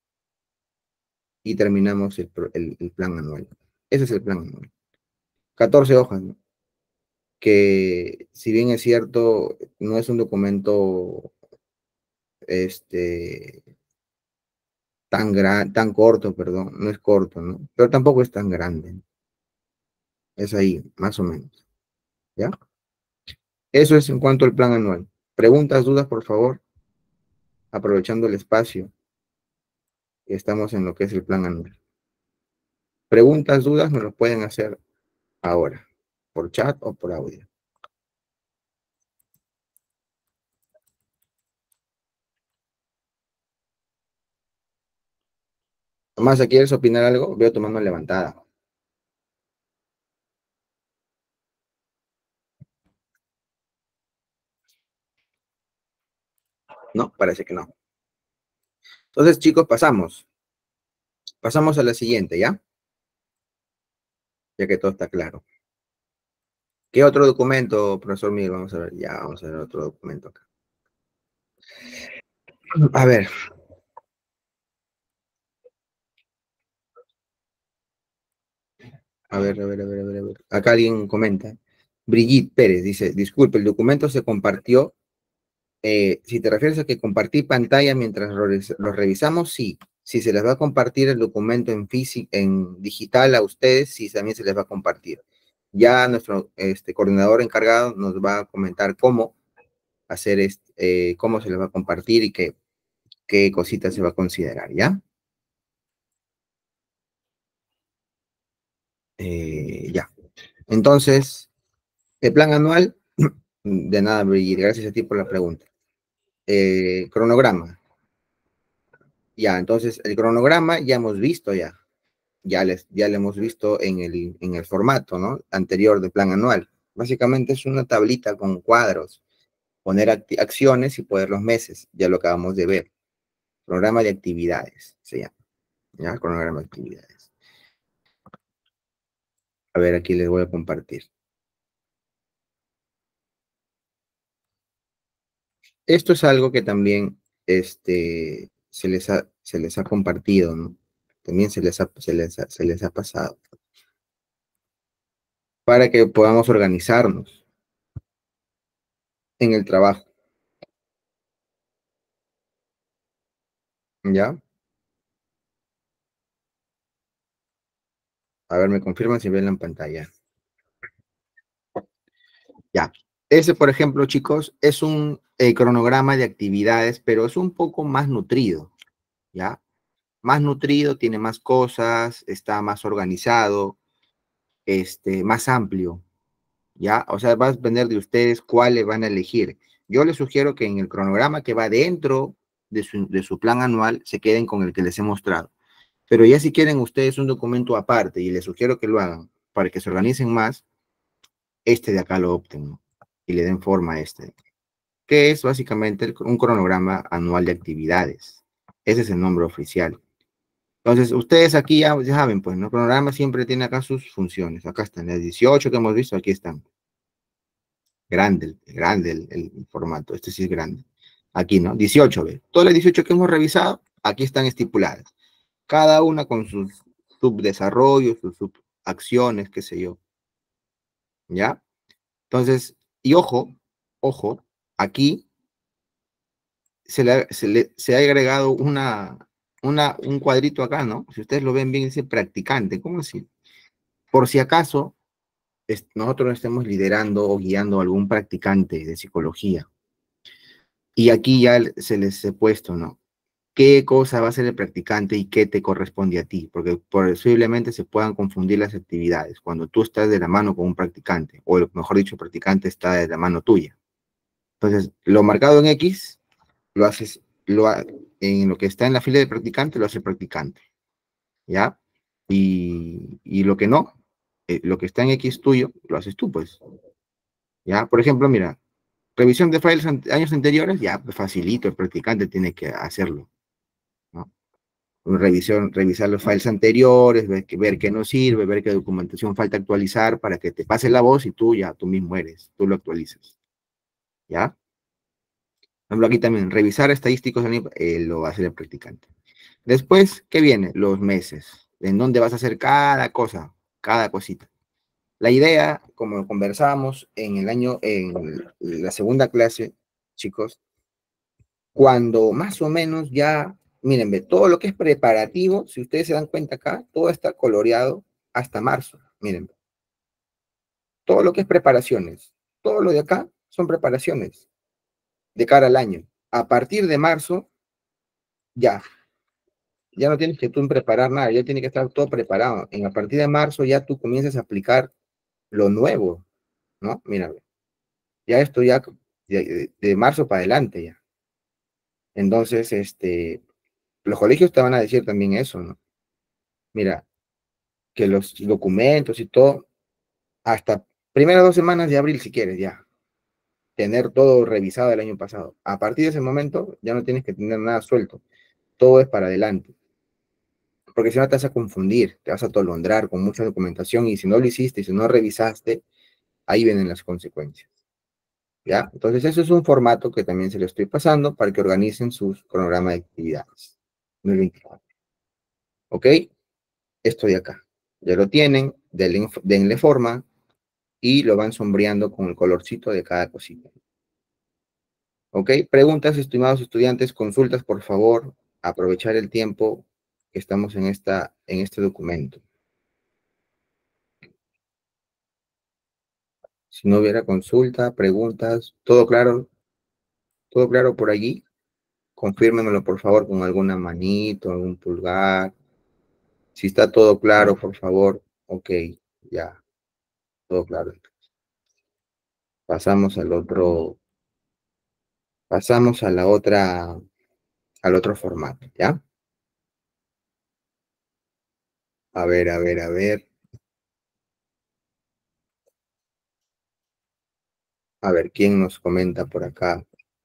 Y terminamos el, el, el plan anual. Ese es el plan anual. catorce hojas, ¿no? Que si bien es cierto, no es un documento este, tan, gran, tan corto, perdón, no es corto, ¿no? Pero tampoco es tan grande. Es ahí, más o menos. ¿Ya? Eso es en cuanto al plan anual. Preguntas, dudas, por favor. Aprovechando el espacio. Estamos en lo que es el plan anual. Preguntas, dudas, me lo pueden hacer ahora, por chat o por audio. Tomás, ¿quieres opinar algo? Veo tu mano levantada. No, parece que no. Entonces, chicos, pasamos. Pasamos a la siguiente, ¿ya? Ya que todo está claro. ¿Qué otro documento, profesor Miguel? Vamos a ver, ya, vamos a ver otro documento acá. A ver. A ver, a ver, a ver, a ver, a ver. Acá alguien comenta. Brigitte Pérez dice, disculpe, el documento se compartió. Eh, si te refieres a que compartí pantalla mientras lo, lo revisamos, sí. Si se les va a compartir el documento en físico, en digital a ustedes, sí, también se les va a compartir. Ya nuestro este, coordinador encargado nos va a comentar cómo hacer, este, eh, cómo se les va a compartir y qué, qué cositas se va a considerar, ¿ya? Eh, ya. Entonces, el plan anual, de nada, Brigitte, gracias a ti por la pregunta. Eh, cronograma. Ya, entonces, el cronograma ya hemos visto ya. Ya, les, ya lo hemos visto en el, en el formato, ¿no? Anterior del plan anual. Básicamente es una tablita con cuadros, poner acciones y poner los meses, ya lo acabamos de ver. Programa de actividades, se llama. ¿Ya? Cronograma de actividades. A ver, aquí les voy a compartir. Esto es algo que también este, se, les ha, se les ha compartido, ¿no? También se les ha, se les ha, se les ha pasado. Para que podamos organizarnos en el trabajo. ¿Ya? A ver, me confirman si ven en pantalla. Ya. Ese, por ejemplo, chicos, es un eh, cronograma de actividades, pero es un poco más nutrido, ¿ya? Más nutrido, tiene más cosas, está más organizado, este, más amplio, ¿ya? O sea, va a depender de ustedes cuáles van a elegir. Yo les sugiero que en el cronograma que va dentro de su, de su plan anual se queden con el que les he mostrado. Pero ya si quieren ustedes un documento aparte, y les sugiero que lo hagan para que se organicen más, este de acá lo opten, ¿no? Y le den forma a este, que es básicamente un cronograma anual de actividades. Ese es el nombre oficial. Entonces, ustedes aquí ya, ya saben, pues, ¿no? El programa siempre tiene acá sus funciones. Acá están las dieciocho que hemos visto, aquí están. Grande, grande el, el formato, este sí es grande. Aquí, ¿no? dieciocho, ¿ve? Todas las dieciocho que hemos revisado, aquí están estipuladas. Cada una con sus subdesarrollos, sus subacciones, qué sé yo. ¿Ya? Entonces, y ojo, ojo, aquí se le, se le se ha agregado una, una, un cuadrito acá, ¿no? Si ustedes lo ven bien, dice practicante. ¿Cómo así? Por si acaso es, nosotros estemos liderando o guiando a algún practicante de psicología. Y aquí ya se les he puesto, ¿no? ¿Qué cosa va a ser el practicante y qué te corresponde a ti? Porque posiblemente se puedan confundir las actividades cuando tú estás de la mano con un practicante, o mejor dicho, el practicante está de la mano tuya. Entonces, lo marcado en X, lo haces, lo, en lo que está en la fila de practicante, lo hace el practicante, ¿ya? Y, y lo que no, eh, lo que está en X tuyo, lo haces tú, pues, ¿ya? Por ejemplo, mira, revisión de files an años anteriores, ya, pues facilito, el practicante tiene que hacerlo, ¿no? Revisión, revisar los files anteriores, ver, ver qué no sirve, ver qué documentación falta actualizar para que te pase la voz y tú ya, tú mismo eres, tú lo actualizas, ¿ya? Por ejemplo, aquí también, revisar estadísticos, eh, lo va a hacer el practicante. Después, ¿qué viene? Los meses, en dónde vas a hacer cada cosa, cada cosita. La idea, como conversamos en el año, en la segunda clase, chicos, cuando más o menos ya, miren, ve, todo lo que es preparativo, si ustedes se dan cuenta acá, todo está coloreado hasta marzo, miren, todo lo que es preparaciones, todo lo de acá son preparaciones de cara al año. A partir de marzo, ya, ya no tienes que tú preparar nada, ya tiene que estar todo preparado. En a partir de marzo ya tú comienzas a aplicar lo nuevo, ¿no? Mira, ya esto ya de, de marzo para adelante ya. Entonces, este, los colegios te van a decir también eso, ¿no? Mira, que los documentos y todo, hasta primeras dos semanas de abril, si quieres, ya. Tener todo revisado el año pasado. A partir de ese momento, ya no tienes que tener nada suelto. Todo es para adelante. Porque si no te vas a confundir, te vas a atolondrar con mucha documentación y si no lo hiciste y si no revisaste, ahí vienen las consecuencias. ¿Ya? Entonces, eso es un formato que también se le estoy pasando para que organicen sus cronogramas de actividades. dos mil veinticuatro. ¿Ok? Esto de acá. Ya lo tienen, denle, denle forma y lo van sombreando con el colorcito de cada cosita. ¿Ok? Preguntas, estimados estudiantes, consultas, por favor, aprovechar el tiempo que estamos en, esta, en este documento. Si no hubiera consulta, preguntas, ¿todo claro? ¿Todo claro por allí? Confírmemelo, por favor, con alguna manito, algún pulgar. Si está todo claro, por favor. Ok, ya, todo claro. Pasamos al otro, pasamos a la otra, al otro formato, ¿ya? A ver, a ver, a ver. A ver, ¿quién nos comenta por acá?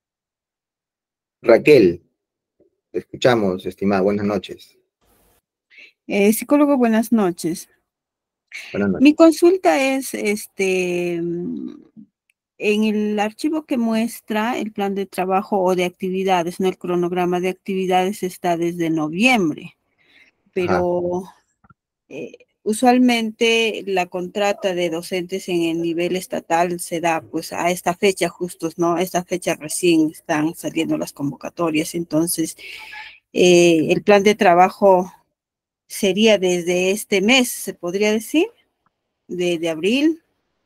Raquel, te escuchamos, estimada. Buenas noches. Eh, psicólogo, buenas noches. Buenas noches. Mi consulta es, este, en el archivo que muestra el plan de trabajo o de actividades, ¿no? El cronograma de actividades está desde noviembre, pero eh, usualmente la contrata de docentes en el nivel estatal se da pues a esta fecha justos, ¿no? A esta fecha recién están saliendo las convocatorias, entonces eh, el plan de trabajo sería desde este mes, se podría decir, de, de abril.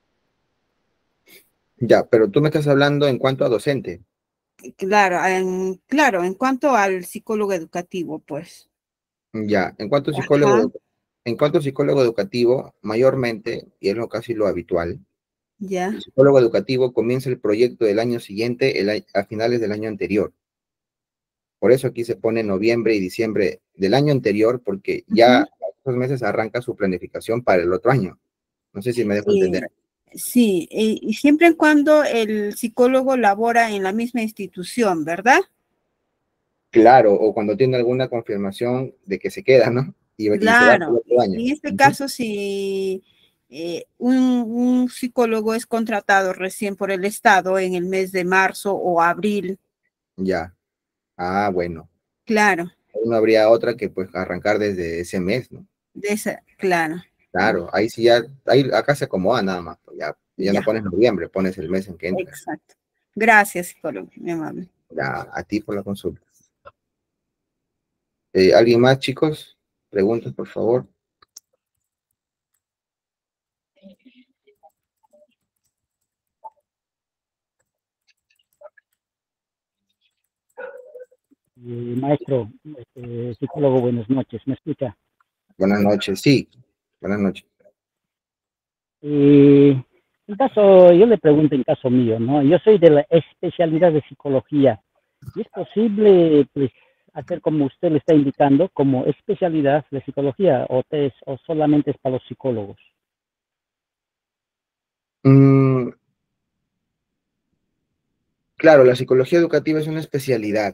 Ya, pero tú me estás hablando en cuanto a docente. Claro, en, claro, en cuanto al psicólogo educativo, pues. Ya, en cuanto a Ajá, psicólogo, en cuanto a psicólogo educativo, mayormente, y es lo casi lo habitual, ya. el psicólogo educativo comienza el proyecto del año siguiente el, a finales del año anterior. Por eso aquí se pone noviembre y diciembre del año anterior, porque ya Uh-huh. esos meses arranca su planificación para el otro año. No sé si me dejo Sí, entender. sí, y, y siempre y cuando el psicólogo labora en la misma institución, ¿verdad? Claro, o cuando tiene alguna confirmación de que se queda, ¿no? Y, y se va por Claro, otro año. en este Ujú. caso, si eh, un, un psicólogo es contratado recién por el Estado en el mes de marzo o abril, Ya. Ah, bueno. claro, No habría otra que pues arrancar desde ese mes, ¿no? de esa, claro, Claro, ahí sí ya, ahí acá se acomoda nada más, pues ya, ya no ya, pones noviembre, pones el mes en que entras. exacto. Gracias, psicólogo, mi amable. Ya, a ti por la consulta. Eh, ¿alguien más, chicos? Preguntas, por favor. Eh, maestro, este, psicólogo, buenas noches, ¿me escucha? Buenas noches, sí, buenas noches. Eh, en caso, yo le pregunto en caso mío, ¿no? Yo soy de la especialidad de psicología. ¿Y es posible, pues, hacer como usted le está indicando, como especialidad de psicología, o, es, o solamente es para los psicólogos? Mm, claro, la psicología educativa es una especialidad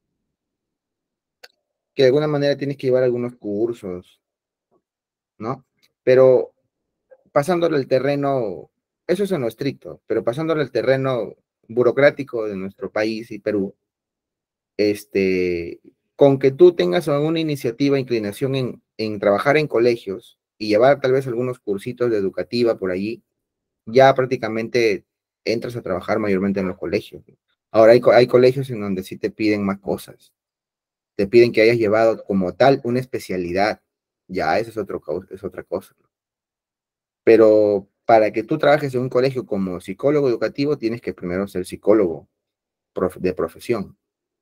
que de alguna manera tienes que llevar algunos cursos, ¿no? Pero pasándole el terreno, eso es en lo estricto, pero pasándole el terreno burocrático de nuestro país y Perú, este, con que tú tengas alguna iniciativa, inclinación en, en trabajar en colegios y llevar tal vez algunos cursitos de educativa por allí, ya prácticamente entras a trabajar mayormente en los colegios. Ahora hay, hay colegios en donde sí te piden más cosas, te piden que hayas llevado como tal una especialidad, ya eso es, otro, es otra cosa. Pero para que tú trabajes en un colegio como psicólogo educativo, tienes que primero ser psicólogo prof, de profesión.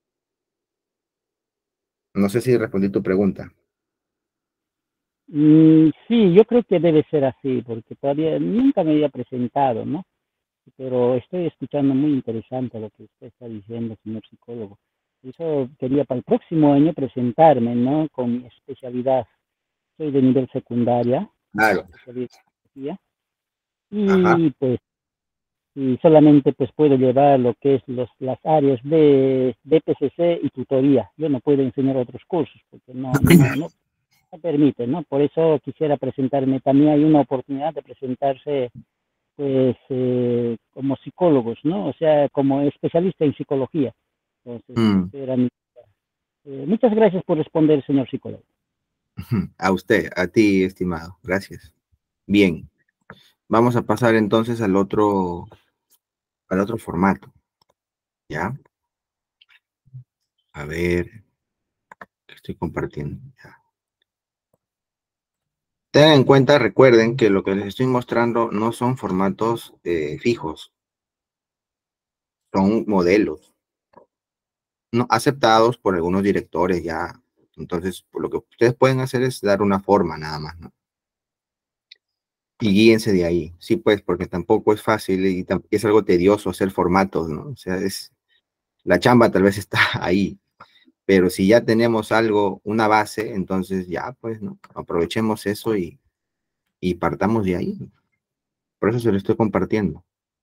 No sé si respondí tu pregunta. Mm, sí, yo creo que debe ser así, porque todavía nunca me había presentado, ¿no? Pero estoy escuchando muy interesante lo que usted está diciendo, señor psicólogo. Eso quería para el próximo año presentarme, ¿no? Con mi especialidad. Soy de nivel secundaria, Claro. especialidad en psicología, Ajá. y pues y solamente pues puedo llevar lo que es los, las áreas de, de P C C y tutoría. Yo no puedo enseñar otros cursos porque no, no, no, no permite, ¿no? Por eso quisiera presentarme. También hay una oportunidad de presentarse pues eh, como psicólogos, ¿no? O sea, como especialista en psicología. Entonces, Mm. este era mi, eh, muchas gracias por responder, señor psicólogo. A usted, a ti, estimado. Gracias. Bien. Vamos a pasar entonces al otro, al otro formato. ¿Ya? A ver, ¿qué estoy compartiendo? Ya. Tengan en cuenta, recuerden que lo que les estoy mostrando no son formatos eh, fijos, son modelos, no aceptados por algunos directores ya. Entonces, por lo que ustedes pueden hacer es dar una forma nada más, ¿no? Y guíense de ahí. Sí, pues, porque tampoco es fácil y es algo tedioso hacer formatos, ¿no? O sea, es, la chamba tal vez está ahí, pero si ya tenemos algo, una base, entonces ya, pues, ¿no? Aprovechemos eso y, y partamos de ahí. Por eso se lo estoy compartiendo.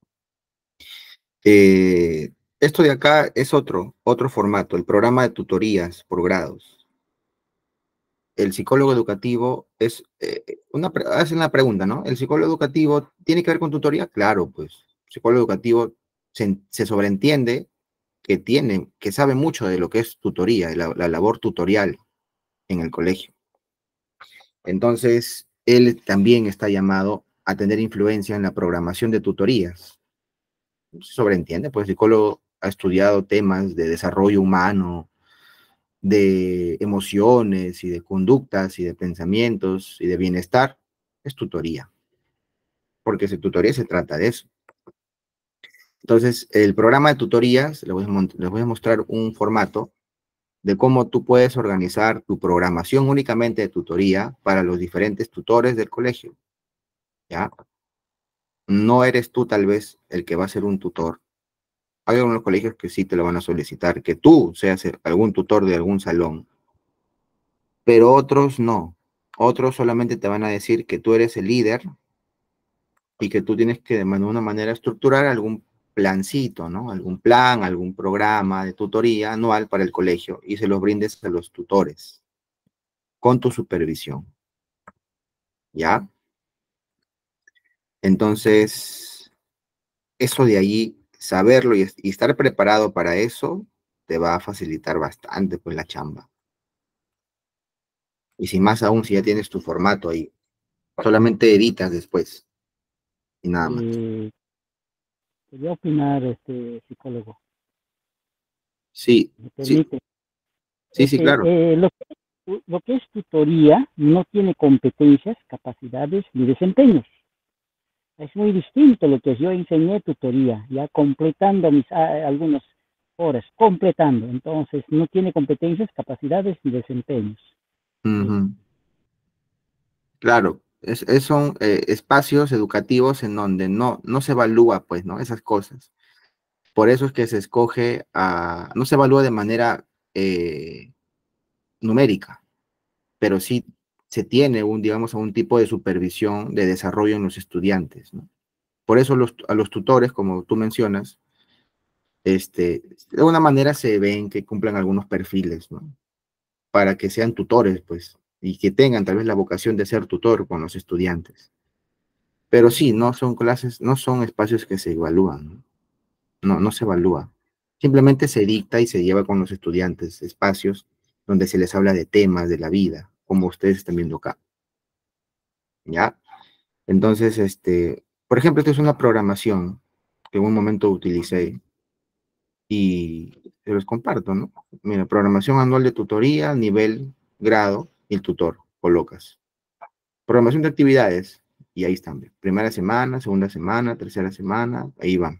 Eh, esto de acá es otro, otro formato, el programa de tutorías por grados. El psicólogo educativo es, eh, una, hacen la pregunta, ¿no? ¿El psicólogo educativo tiene que ver con tutoría? Claro, pues, el psicólogo educativo se, se sobreentiende que tiene, que sabe mucho de lo que es tutoría, la, la labor tutorial en el colegio. Entonces, él también está llamado a tener influencia en la programación de tutorías. Se sobreentiende, pues el psicólogo ha estudiado temas de desarrollo humano, de emociones y de conductas y de pensamientos y de bienestar. Es tutoría, porque esa tutoría se trata de eso. Entonces, el programa de tutorías, les voy a, les voy a mostrar un formato de cómo tú puedes organizar tu programación únicamente de tutoría para los diferentes tutores del colegio, ¿ya? No eres tú tal vez el que va a ser un tutor. Hay algunos colegios que sí te lo van a solicitar, que tú seas algún tutor de algún salón, pero otros no. Otros solamente te van a decir que tú eres el líder y que tú tienes que de una manera estructurar algún plancito, ¿no? Algún plan, algún programa de tutoría anual para el colegio y se los brindes a los tutores con tu supervisión, ¿ya? Entonces, eso de allí, saberlo y, y estar preparado para eso, te va a facilitar bastante, pues, la chamba. Y si más aún, si ya tienes tu formato ahí, solamente editas después y nada más. Eh, quería opinar, este psicólogo, Sí, ¿me sí, permite? sí, sí, Este, claro. eh, lo, que, lo que es tutoría no tiene competencias, capacidades ni desempeños. Es muy distinto lo que yo enseñé tutoría, ya completando mis ah, algunas horas, completando. Entonces, no tiene competencias, capacidades ni desempeños. Ujú. Claro, es, es- son eh, espacios educativos en donde no, no se evalúa, pues, ¿no? Esas cosas. Por eso es que se escoge a, no se evalúa de manera eh, numérica, pero sí se tiene un, digamos, un tipo de supervisión de desarrollo en los estudiantes, ¿no? Por eso los, a los tutores, como tú mencionas, este, de alguna manera se ven que cumplan algunos perfiles, ¿no? Para que sean tutores, pues, y que tengan tal vez la vocación de ser tutor con los estudiantes. Pero sí, no son clases, no son espacios que se evalúan, ¿no? No, no se evalúa. Simplemente se dicta y se lleva con los estudiantes espacios donde se les habla de temas de la vida, como ustedes están viendo acá, ¿ya? Entonces, este, por ejemplo, esta es una programación que en un momento utilicé y se los comparto, ¿no? Mira, programación anual de tutoría, nivel, grado y el tutor, colocas. Programación de actividades, y ahí están. Primera semana, segunda semana, tercera semana, ahí van,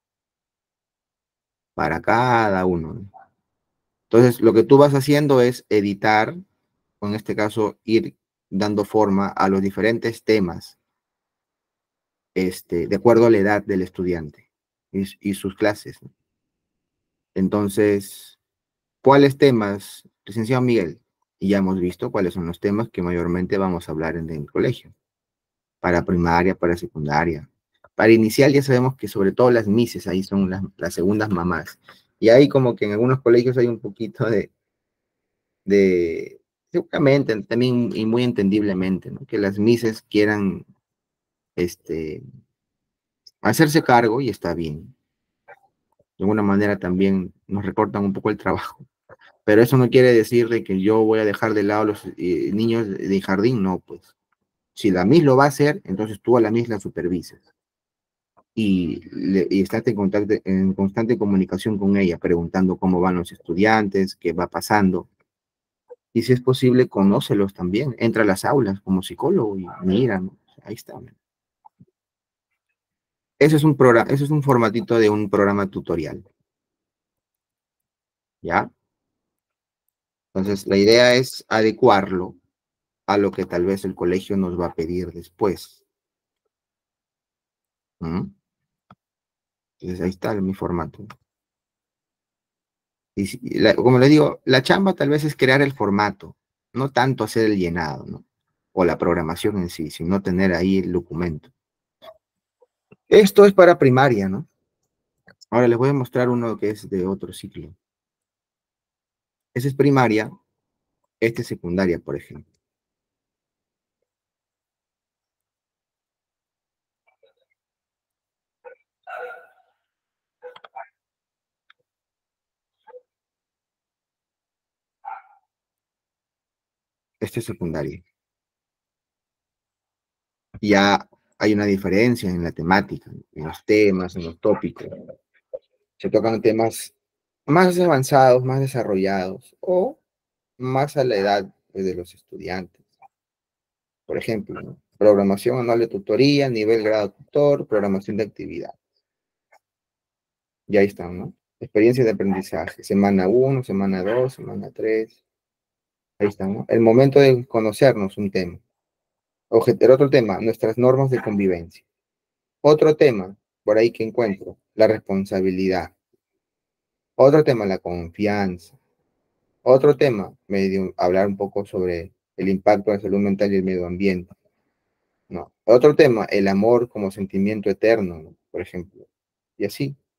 para cada uno, ¿no? Entonces, lo que tú vas haciendo es editar, o en este caso, ir dando forma a los diferentes temas, este, de acuerdo a la edad del estudiante y, y sus clases, ¿no? Entonces, ¿cuáles temas, licenciado Miguel? Y ya hemos visto cuáles son los temas que mayormente vamos a hablar en el colegio, para primaria, para secundaria. Para inicial ya sabemos que sobre todo las mises ahí son las, las segundas mamás. Y ahí como que en algunos colegios hay un poquito de, de seguramente también y muy entendiblemente, ¿no? Que las mises quieran este, hacerse cargo y está bien. De alguna manera también nos recortan un poco el trabajo. Pero eso no quiere decir de que yo voy a dejar de lado los eh, niños de jardín, no, pues. Si la mis lo va a hacer, entonces tú a la mis la supervisas. Y, le, y estás en, contacto, en constante comunicación con ella, preguntando cómo van los estudiantes, qué va pasando. Y si es posible, conócelos también. Entra a las aulas como psicólogo y mira, ¿no? Ahí está. Ese es un programa, ese es un formatito de un programa tutorial. ¿Ya? Entonces, la idea es adecuarlo a lo que tal vez el colegio nos va a pedir después. ¿Mm? Entonces, ahí está mi formato. Y, si, la, como les digo, la chamba tal vez es crear el formato, no tanto hacer el llenado, ¿no? O la programación en sí, sino tener ahí el documento. Esto es para primaria, ¿no? Ahora les voy a mostrar uno que es de otro ciclo. Ese es primaria, este es secundaria, por ejemplo. Este es secundaria. Ya hay una diferencia en la temática, en los temas, en los tópicos. Se tocan temas más avanzados, más desarrollados o más a la edad pues, de los estudiantes. Por ejemplo, ¿no? Programación anual de tutoría, nivel grado tutor, programación de actividad. Y ahí están, ¿no? Experiencia de aprendizaje, semana uno, semana dos, semana tres. Ahí están, ¿no? El momento de conocernos un tema. El otro tema, nuestras normas de convivencia. Otro tema, por ahí que encuentro, la responsabilidad. Otro tema, la confianza. Otro tema, medio, hablar un poco sobre el impacto de la salud mental y el medio ambiente. ¿No? Otro tema, el amor como sentimiento eterno, ¿no? Por ejemplo. Y así.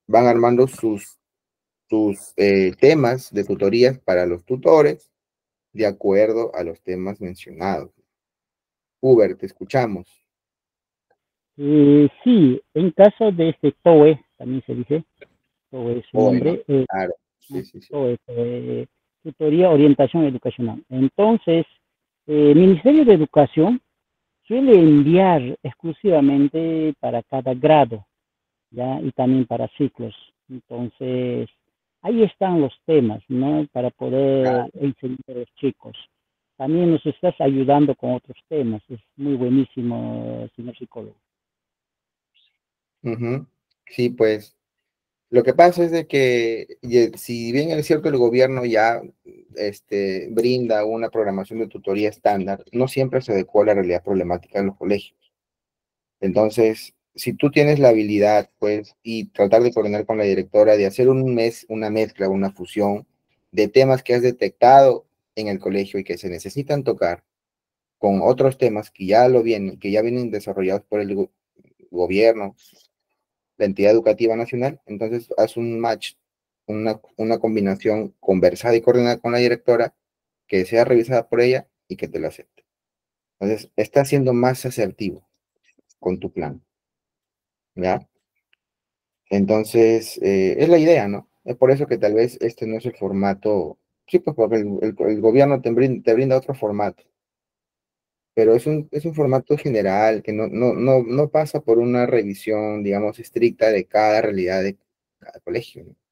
van armando sus, sus eh, temas de tutorías para los tutores de acuerdo a los temas mencionados. Uber, te escuchamos. Eh, sí, en caso de este T O E, también se dice, T O E es su Hoy, ¿no? nombre, eh, Claro, sí, sí, sí. T O E, eh, Tutoría Orientación Educacional. Entonces, el Ministerio de Educación suele enviar exclusivamente para cada grado, ¿ya? Y también para ciclos. Entonces, ahí están los temas, ¿no? Para poder enseñar a los chicos. También nos estás ayudando con otros temas. Es muy buenísimo, señor psicólogo. Uh-huh. Sí, pues, lo que pasa es de que, si bien es cierto, el gobierno ya este, brinda una programación de tutoría estándar, no siempre se adecua a la realidad problemática de los colegios. Entonces, si tú tienes la habilidad, pues, y tratar de coordinar con la directora, de hacer un mes, una mezcla, una fusión de temas que has detectado en el colegio y que se necesitan tocar con otros temas que ya lo vienen, que ya vienen desarrollados por el gobierno, la entidad educativa nacional, entonces haz un match, una, una combinación conversada y coordinada con la directora, que sea revisada por ella y que te lo acepte. Entonces, está siendo más asertivo con tu plan, ¿ya? Entonces, eh, es la idea, ¿no? Es por eso que tal vez este no es el formato, sí, pues porque el, el, el gobierno te brinda, te brinda otro formato, pero es un, es un formato general que no, no, no, no pasa por una revisión, digamos, estricta de cada realidad de cada colegio, ¿no?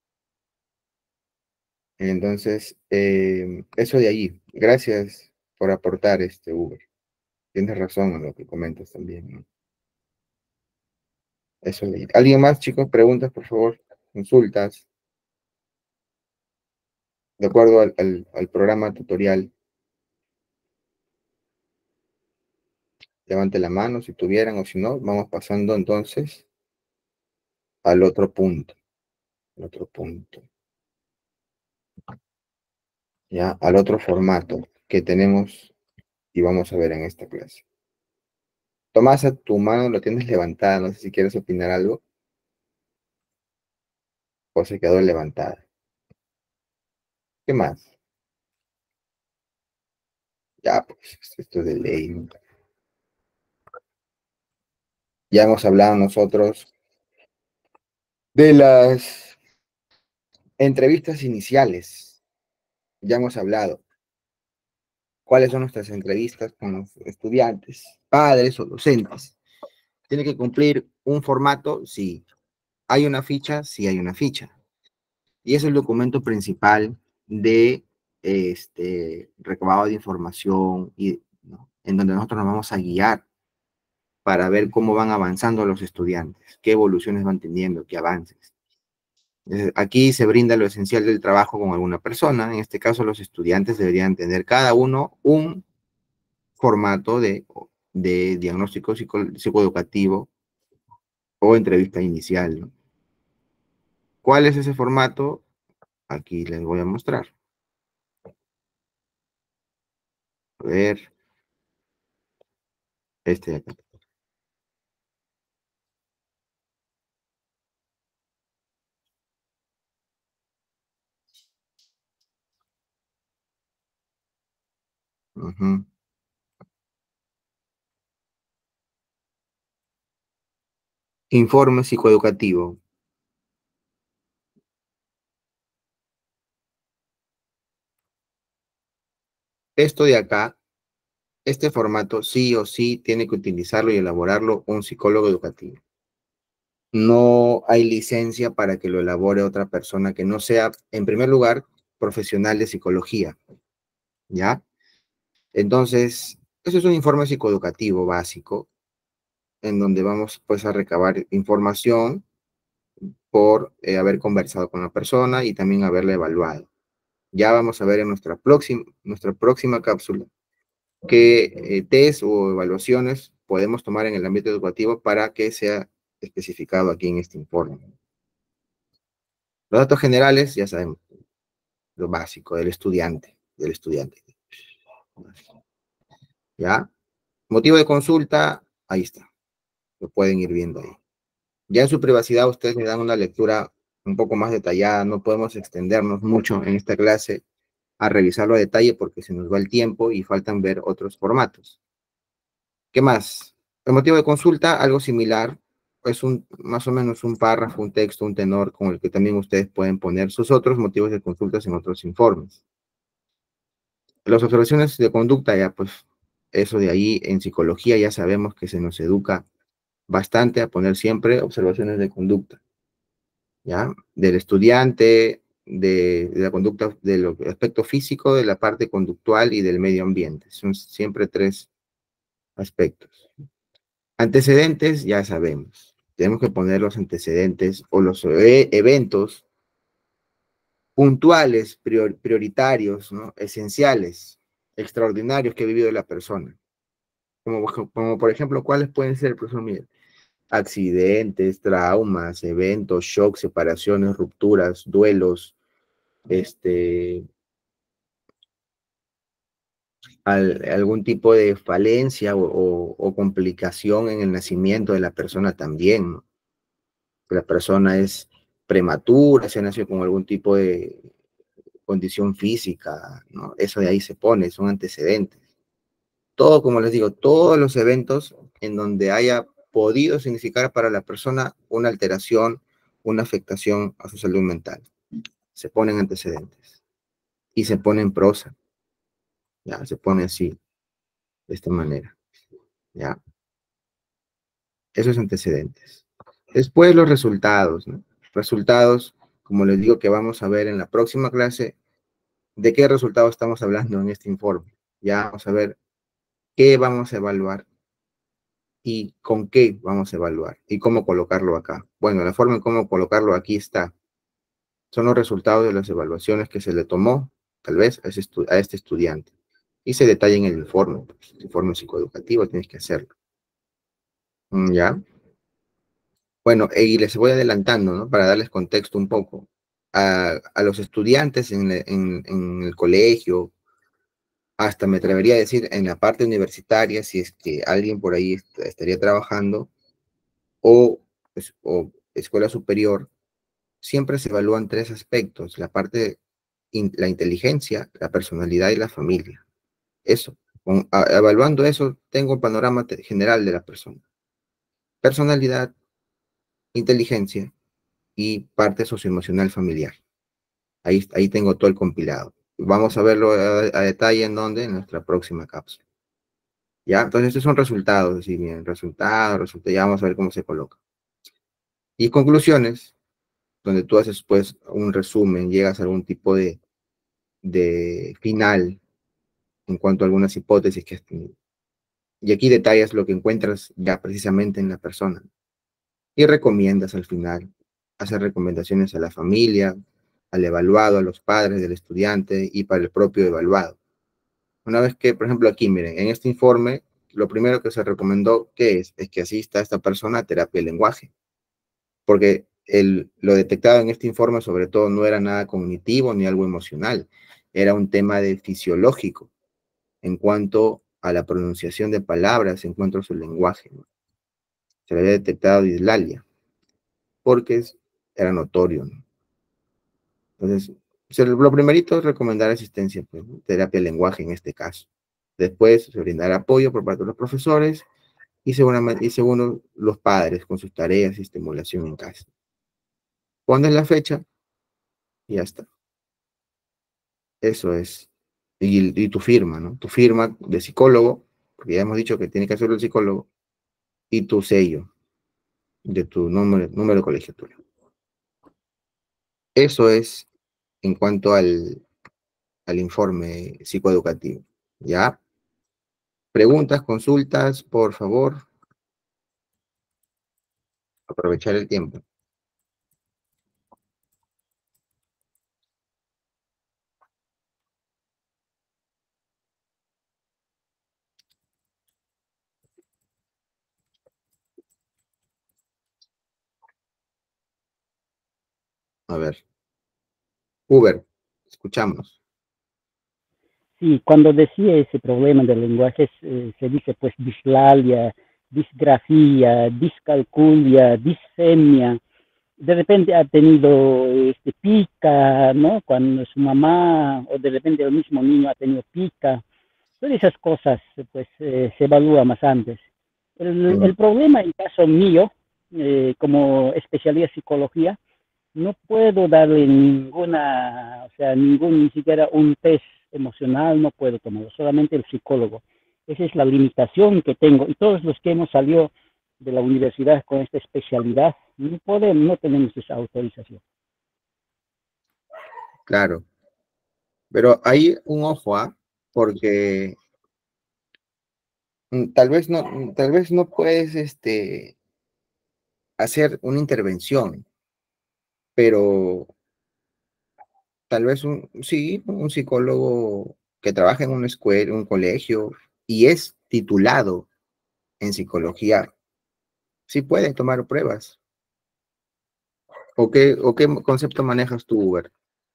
Entonces, eh, eso de allí. Gracias por aportar, este Uber. Tienes razón en lo que comentas también, ¿no? Eso de allí. ¿Alguien más, chicos? Preguntas, por favor. Consultas. De acuerdo al, al, al programa tutorial. Levante la mano si tuvieran, o si no, vamos pasando entonces al otro punto. Al otro punto. Ya, al otro formato que tenemos y vamos a ver en esta clase. Tomás, a tu mano lo tienes levantada, no sé si quieres opinar algo. O se quedó levantada. ¿Qué más? Ya, pues, esto es de ley, ¿no? Ya hemos hablado nosotros de las entrevistas iniciales. Ya hemos hablado. ¿Cuáles son nuestras entrevistas con los estudiantes, padres o docentes? Tiene que cumplir un formato, sí. Hay una ficha, sí hay una ficha. Y es el documento principal de este recabado de información, y, ¿no? En donde nosotros nos vamos a guiar para ver cómo van avanzando los estudiantes, qué evoluciones van teniendo, qué avances. Aquí se brinda lo esencial del trabajo con alguna persona. En este caso, los estudiantes deberían tener cada uno un formato de, de diagnóstico psico, psicoeducativo o entrevista inicial, ¿no? ¿Cuál es ese formato? Aquí les voy a mostrar. A ver. Este de acá. Uh-huh. Informe psicoeducativo. Esto de acá, este formato sí o sí tiene que utilizarlo y elaborarlo un psicólogo educativo. No hay licencia para que lo elabore otra persona que no sea, en primer lugar, profesional de psicología, ¿ya? Entonces, eso es un informe psicoeducativo básico, en donde vamos pues a recabar información por eh, haber conversado con la persona y también haberla evaluado. Ya vamos a ver en nuestra próxima, nuestra próxima cápsula qué eh, test o evaluaciones podemos tomar en el ámbito educativo para que sea especificado aquí en este informe. Los datos generales, ya sabemos, lo básico del estudiante, del estudiante. ¿Ya? Motivo de consulta, ahí está. Lo pueden ir viendo ahí. Ya en su privacidad ustedes le dan una lectura un poco más detallada, no podemos extendernos mucho en esta clase a revisarlo a detalle porque se nos va el tiempo y faltan ver otros formatos. ¿Qué más? El motivo de consulta, algo similar, es un, más o menos un párrafo, un texto, un tenor con el que también ustedes pueden poner sus otros motivos de consultas en otros informes. Las observaciones de conducta, ya pues, eso de ahí en psicología ya sabemos que se nos educa bastante a poner siempre observaciones de conducta, ¿ya? Del estudiante, de, de la conducta, del aspecto físico, de la parte conductual y del medio ambiente. Son siempre tres aspectos. Antecedentes, ya sabemos. Tenemos que poner los antecedentes o los e eventos puntuales, prior prioritarios, ¿no? Esenciales, extraordinarios que ha vivido la persona. Como, como por ejemplo, ¿cuáles pueden ser, profesor Miguel? Accidentes, traumas, eventos, shocks, separaciones, rupturas, duelos, este, al, algún tipo de falencia o, o, o complicación en el nacimiento de la persona también, ¿no? La persona es prematura, se nació con algún tipo de condición física, ¿no? Eso de ahí se pone, son antecedentes. Todo, como les digo, todos los eventos en donde haya podido significar para la persona una alteración, una afectación a su salud mental. Se ponen antecedentes. Y se pone en prosa. Ya, se pone así, de esta manera. Ya. Esos antecedentes. Después los resultados, ¿no? Resultados, como les digo que vamos a ver en la próxima clase, ¿de qué resultados estamos hablando en este informe? Ya vamos a ver qué vamos a evaluar y con qué vamos a evaluar y cómo colocarlo acá. Bueno, la forma en cómo colocarlo aquí está. Son los resultados de las evaluaciones que se le tomó, tal vez, a, ese a este estudiante. Y se detalla en el informe. Pues, el informe psicoeducativo tienes que hacerlo. ¿Ya? Bueno, y les voy adelantando, ¿no? Para darles contexto un poco. A, a los estudiantes en, en, en el colegio, hasta me atrevería a decir en la parte universitaria, si es que alguien por ahí est estaría trabajando, o, pues, o escuela superior, siempre se evalúan tres aspectos, la parte, in, la inteligencia, la personalidad y la familia. Eso, con, a, evaluando eso, tengo un panorama general de la persona. Personalidad, inteligencia y parte socioemocional familiar. Ahí, ahí tengo todo el compilado. Vamos a verlo a, a detalle en dónde, en nuestra próxima cápsula. ¿Ya? Entonces, estos son resultados, si bien, resultados, resultados, ya vamos a ver cómo se coloca. Y conclusiones, donde tú haces, pues, un resumen, llegas a algún tipo de, de final en cuanto a algunas hipótesis que has tenido. Y aquí detallas lo que encuentras ya precisamente en la persona. Y recomiendas al final, hacer recomendaciones a la familia, al evaluado, a los padres del estudiante y para el propio evaluado. Una vez que, por ejemplo, aquí, miren, en este informe, lo primero que se recomendó, ¿qué es? Es que asista a esta persona a terapia de lenguaje. Porque el, lo detectado en este informe, sobre todo, no era nada cognitivo ni algo emocional. Era un tema de fisiológico en cuanto a la pronunciación de palabras, en cuanto a su lenguaje, ¿no? Se le había detectado dislalia, porque es, era notorio, ¿no? Entonces, se, lo primerito es recomendar asistencia, pues, ¿no? Terapia de lenguaje en este caso. Después, se brindará apoyo por parte de los profesores y, seguramente, y segundo, los padres con sus tareas y estimulación en casa. Pones la fecha y ya está. Eso es. Y, y tu firma, ¿no? Tu firma de psicólogo, porque ya hemos dicho que tiene que hacerlo el psicólogo, y tu sello de tu número, número de colegiatura. Eso es en cuanto al, al informe psicoeducativo. ¿Ya? Preguntas, consultas, por favor. Aprovechar el tiempo. A ver. Uber, escuchamos. Sí, cuando decía ese problema del lenguaje, eh, se dice pues dislalia, disgrafía, discalculia, dissemia. de repente ha tenido este, pica, ¿no? Cuando su mamá, o de repente el mismo niño ha tenido pica. Todas esas cosas, pues, eh, se evalúa más antes. El, Mm, el problema en caso mío, eh, como especialidad en psicología, no puedo darle ninguna, o sea, ningún, ni siquiera un test emocional, no puedo tomarlo, solamente el psicólogo. Esa es la limitación que tengo. Y todos los que hemos salido de la universidad con esta especialidad, no podemos, no tenemos esa autorización. claro, pero hay un ojo, ¿ah? Porque mm, tal vez no, mm, tal vez no puedes este, hacer una intervención, pero tal vez un, sí, un psicólogo que trabaja en una escuela, un colegio y es titulado en psicología, sí puede tomar pruebas. ¿O qué, o qué concepto manejas tú, Uber?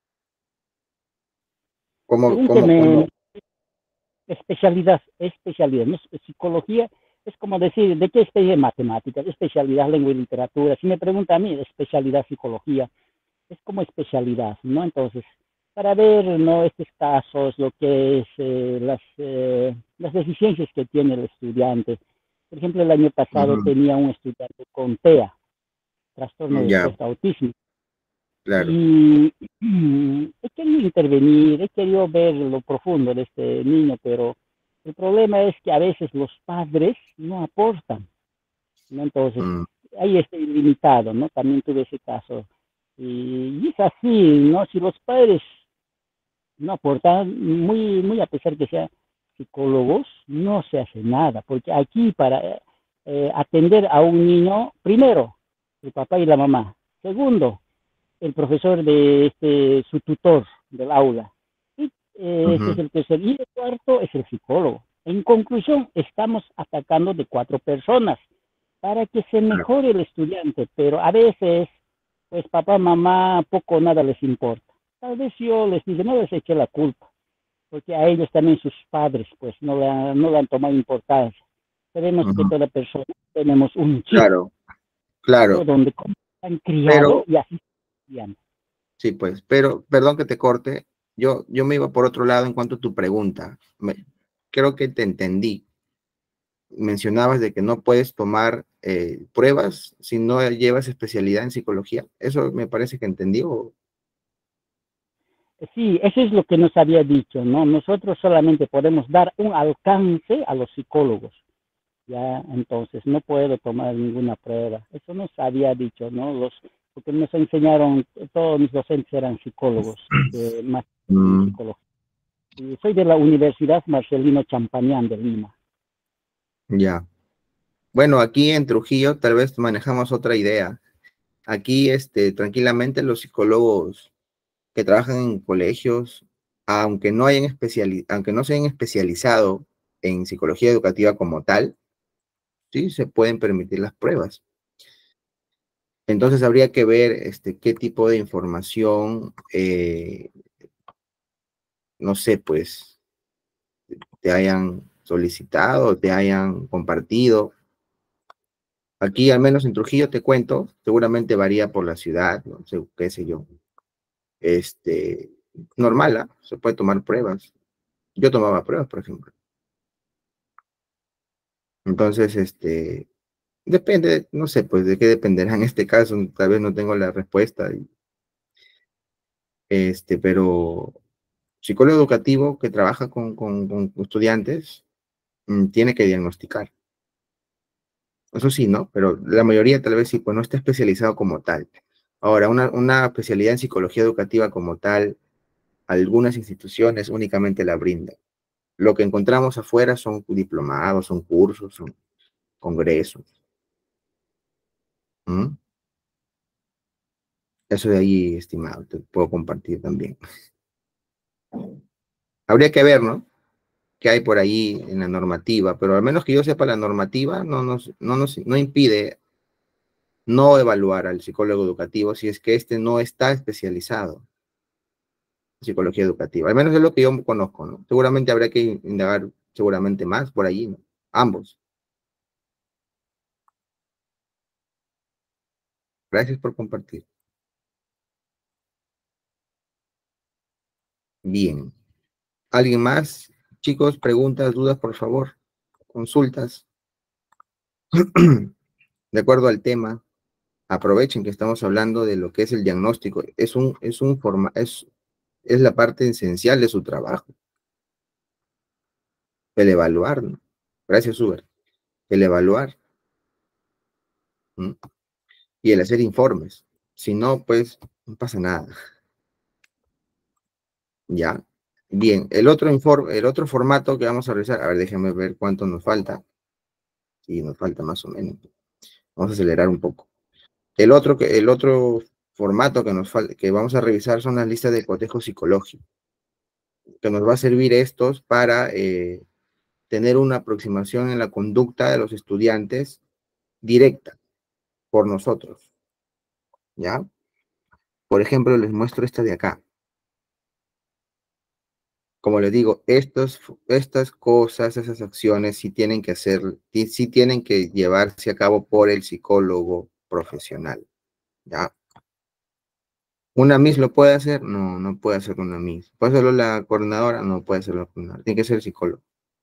¿Cómo, cómo, Pregúnteme, cómo? especialidad, especialidad, ¿no? Psicología es como decir, ¿de qué especie? Matemáticas, especialidad, lengua y literatura. Si me pregunta a mí, especialidad psicología, es como especialidad, ¿no? Entonces, para ver, ¿no? Estos casos, lo que es eh, las, eh, las deficiencias que tiene el estudiante. Por ejemplo, el año pasado Ujú, tenía un estudiante con T E A, trastorno de ya, espectro autismo. claro. Y he querido intervenir, he querido ver lo profundo de este niño, pero el problema es que a veces los padres no aportan, ¿no? Entonces, Mm, ahí está limitado, ¿no? También tuve ese caso. Y, y es así, ¿no? Si los padres no aportan, muy, muy a pesar que sean psicólogos, no se hace nada, porque aquí para eh, atender a un niño, primero, el papá y la mamá. Segundo, el profesor de este, su tutor del aula. Y eh, ese es ujú, el tercer. Y el cuarto es el psicólogo. En conclusión, estamos atacando de cuatro personas para que se claro, mejore el estudiante, pero a veces, pues papá, mamá, poco o nada les importa. Tal vez yo les digo, no les eché la culpa, porque a ellos también sus padres, pues no le han, no le han tomado importancia. Sabemos que ujú, toda persona tenemos un chip, claro, ¿no? claro. Donde han criado Pero, y así estudian. sí, pues, pero, perdón que te corte. Yo, yo me iba por otro lado en cuanto a tu pregunta. Me- creo que te entendí. Mencionabas de que no puedes tomar eh, pruebas si no llevas especialidad en psicología. Eso me parece que entendí. O... Sí, eso es lo que nos había dicho, ¿no? Nosotros solamente podemos dar un alcance a los psicólogos, ya, entonces no puedo tomar ninguna prueba. Eso nos había dicho, ¿no? Los, porque nos enseñaron, todos mis docentes eran psicólogos, de más en Mm, psicología. Y soy de la Universidad Marcelino Champañán de Lima. ya. Bueno, aquí en Trujillo tal vez manejamos otra idea. Aquí, este, tranquilamente los psicólogos que trabajan en colegios, aunque no hayan especiali- aunque no se hayan especializado en psicología educativa como tal, sí se pueden permitir las pruebas. Entonces habría que ver este, qué tipo de información, eh, no sé, pues, te hayan solicitado, te hayan compartido. Aquí, al menos en Trujillo, te cuento, seguramente varía por la ciudad, no sé, qué sé yo. Este, normal, ¿ah? Se puede tomar pruebas. Yo tomaba pruebas, por ejemplo. Entonces, este, depende, no sé, pues de qué dependerá en este caso, tal vez no tengo la respuesta, y, este, pero psicólogo educativo que trabaja con, con, con estudiantes mm, tiene que diagnosticar. Eso sí, ¿no? Pero la mayoría tal vez sí, pues no está especializado como tal. Ahora, una, una especialidad en psicología educativa como tal, algunas instituciones únicamente la brindan. Lo que encontramos afuera son diplomados, son cursos, son congresos. ¿Mm? Eso de ahí, estimado, te puedo compartir también. Habría que ver, ¿no? ¿Qué hay por ahí en la normativa? Pero al menos que yo sepa, la normativa no nos, no nos no impide no evaluar al psicólogo educativo si es que éste no está especializado en psicología educativa. Al menos es lo que yo conozco, ¿no? Seguramente habrá que indagar seguramente más por allí, ¿no? Ambos. Gracias por compartir. Bien. ¿Alguien más? Chicos, preguntas, dudas, por favor. Consultas. De acuerdo al tema, aprovechen que estamos hablando de lo que es el diagnóstico. Es un, es un forma, es, es la parte esencial de su trabajo. El evaluar, ¿no? Gracias, Uber. El evaluar. ¿Mm? Y el hacer informes. Si no, pues no pasa nada. Ya. Bien, el otro informe, el otro formato que vamos a revisar, a ver, déjenme ver cuánto nos falta. Sí, nos falta más o menos. Vamos a acelerar un poco. El otro, que, el otro formato que nos falta, que vamos a revisar son las listas de cotejo psicológico, que nos va a servir estos para eh, tener una aproximación en la conducta de los estudiantes directa por nosotros. ¿Ya? Por ejemplo, les muestro esta de acá. Como les digo, estos, estas cosas, esas acciones sí tienen que hacer, sí tienen que llevarse a cabo por el psicólogo profesional. ¿Ya? ¿Una Miss lo puede hacer? No, no puede hacer una Miss. ¿Puede hacerlo la coordinadora? No puede hacerlo la coordinadora. Tiene que ser el psicólogo.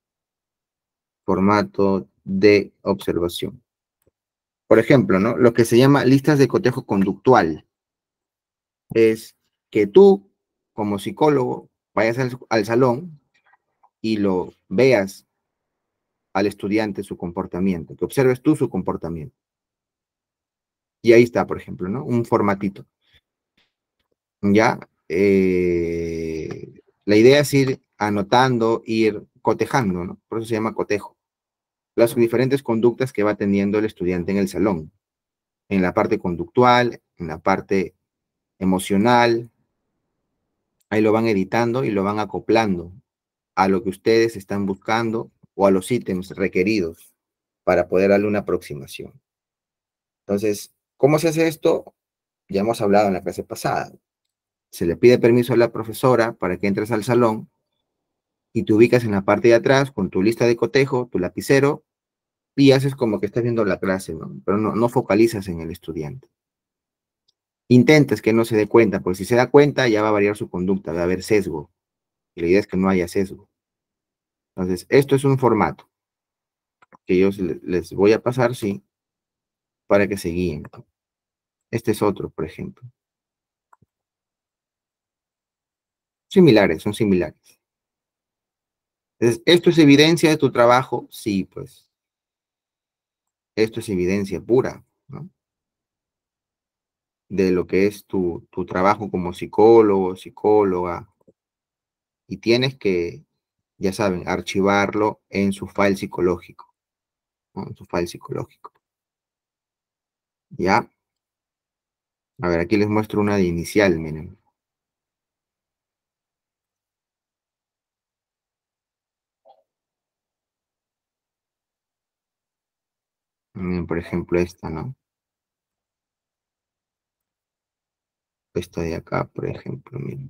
Formato de observación. Por ejemplo, ¿no? Lo que se llama listas de cotejo conductual es que tú, como psicólogo, vayas al, al salón y lo veas al estudiante su comportamiento, que observes tú su comportamiento. Y ahí está, por ejemplo, ¿no? Un formatito. ¿Ya? Eh, la idea es ir anotando, ir cotejando, ¿no? Por eso se llama cotejo. Las diferentes conductas que va teniendo el estudiante en el salón. En la parte conductual, en la parte emocional. Ahí lo van editando y lo van acoplando a lo que ustedes están buscando o a los ítems requeridos para poder darle una aproximación. Entonces, ¿cómo se hace esto? Ya hemos hablado en la clase pasada. Se le pide permiso a la profesora para que entres al salón y te ubicas en la parte de atrás con tu lista de cotejo, tu lapicero, y haces como que estás viendo la clase, ¿no? Pero no, no focalizas en el estudiante. Intentes que no se dé cuenta, porque si se da cuenta ya va a variar su conducta, va a haber sesgo. Y la idea es que no haya sesgo. Entonces, esto es un formato que yo les voy a pasar, sí, para que se guíen. Este es otro, por ejemplo. Similares, son similares. Entonces, ¿esto es evidencia de tu trabajo? Sí, pues. Esto es evidencia pura, ¿no? De lo que es tu, tu trabajo como psicólogo, psicóloga. Y tienes que, ya saben, archivarlo en su file psicológico, ¿no? En su file psicológico. ¿Ya? A ver, aquí les muestro una de inicial, miren. Miren, por ejemplo, esta, ¿no? Esta de acá, por ejemplo, miren.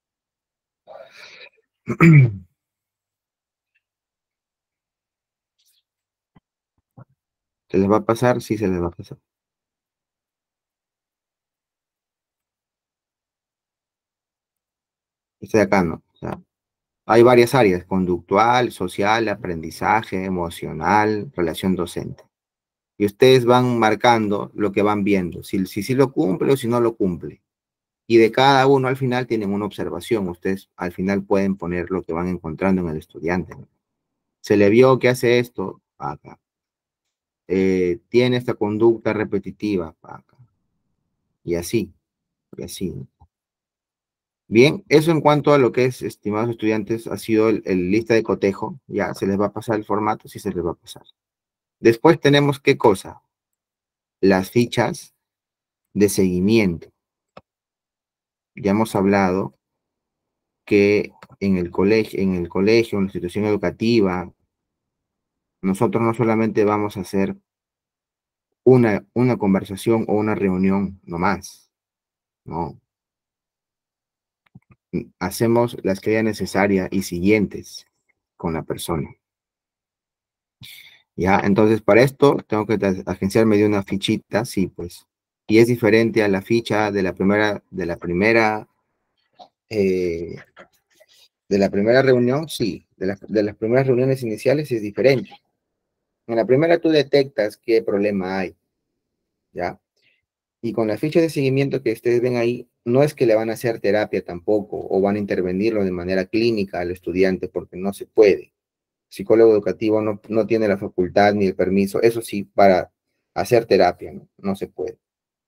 ¿Se les va a pasar? Sí, se les va a pasar. Este de acá, ¿no? O sea, hay varias áreas: conductual, social, aprendizaje, emocional, relación docente. Y ustedes van marcando lo que van viendo, si sí si, si lo cumple o si no lo cumple. Y de cada uno al final tienen una observación. Ustedes al final pueden poner lo que van encontrando en el estudiante. Se le vio que hace esto, acá. Eh, tiene esta conducta repetitiva, acá. Y así, y así. Bien, eso en cuanto a lo que es, estimados estudiantes, ha sido el, el lista de cotejo. Ya se les va a pasar el formato, sí se les va a pasar. Después tenemos, ¿qué cosa? Las fichas de seguimiento. Ya hemos hablado que en el colegio, en el colegio, en la institución educativa, nosotros no solamente vamos a hacer una, una conversación o una reunión nomás, no. Hacemos las que haya necesaria y siguientes con la persona. Ya, entonces para esto tengo que agenciarme de una fichita, sí, pues, y es diferente a la ficha de la primera, de la primera, eh, de la primera reunión, sí, de, la, de las primeras reuniones iniciales es diferente. En la primera tú detectas qué problema hay, ¿ya? Y con la ficha de seguimiento que ustedes ven ahí, no es que le van a hacer terapia tampoco, o van a intervenirlo de manera clínica al estudiante, porque no se puede. Psicólogo educativo no, no tiene la facultad ni el permiso, eso sí, para hacer terapia, ¿no? No se puede.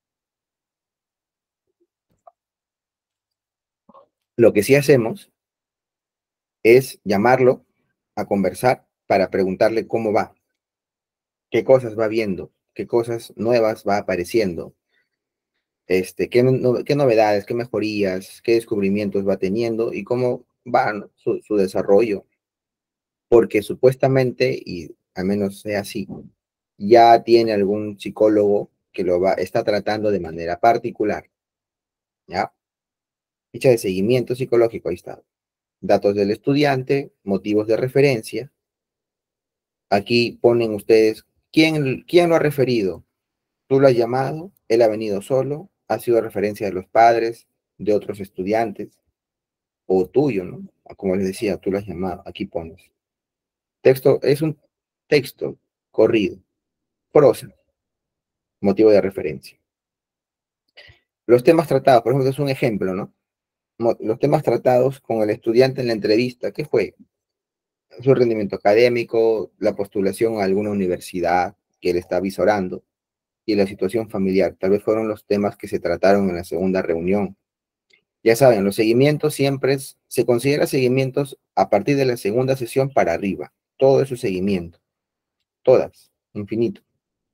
Lo que sí hacemos es llamarlo a conversar para preguntarle cómo va, qué cosas va viendo, qué cosas nuevas va apareciendo, este, qué, no, qué novedades, qué mejorías, qué descubrimientos va teniendo y cómo va, ¿no? su, su desarrollo. Porque supuestamente, y al menos sea así, ya tiene algún psicólogo que lo va, está tratando de manera particular, ¿ya? Ficha de seguimiento psicológico, ahí está. Datos del estudiante, motivos de referencia. Aquí ponen ustedes, ¿quién, quién lo ha referido? ¿Tú lo has llamado? ¿Él ha venido solo? ¿Ha sido referencia de los padres, de otros estudiantes? O tuyo, ¿no? Como les decía, tú lo has llamado. Aquí pones. Texto, es un texto corrido. Prosa, motivo de referencia. Los temas tratados, por ejemplo, es un ejemplo, ¿no? Los temas tratados con el estudiante en la entrevista, ¿qué fue? Su rendimiento académico, la postulación a alguna universidad que él está visorando y la situación familiar. Tal vez fueron los temas que se trataron en la segunda reunión. Ya saben, los seguimientos siempre es, se considera seguimientos a partir de la segunda sesión para arriba. Todo eso es seguimiento. Todas, infinito.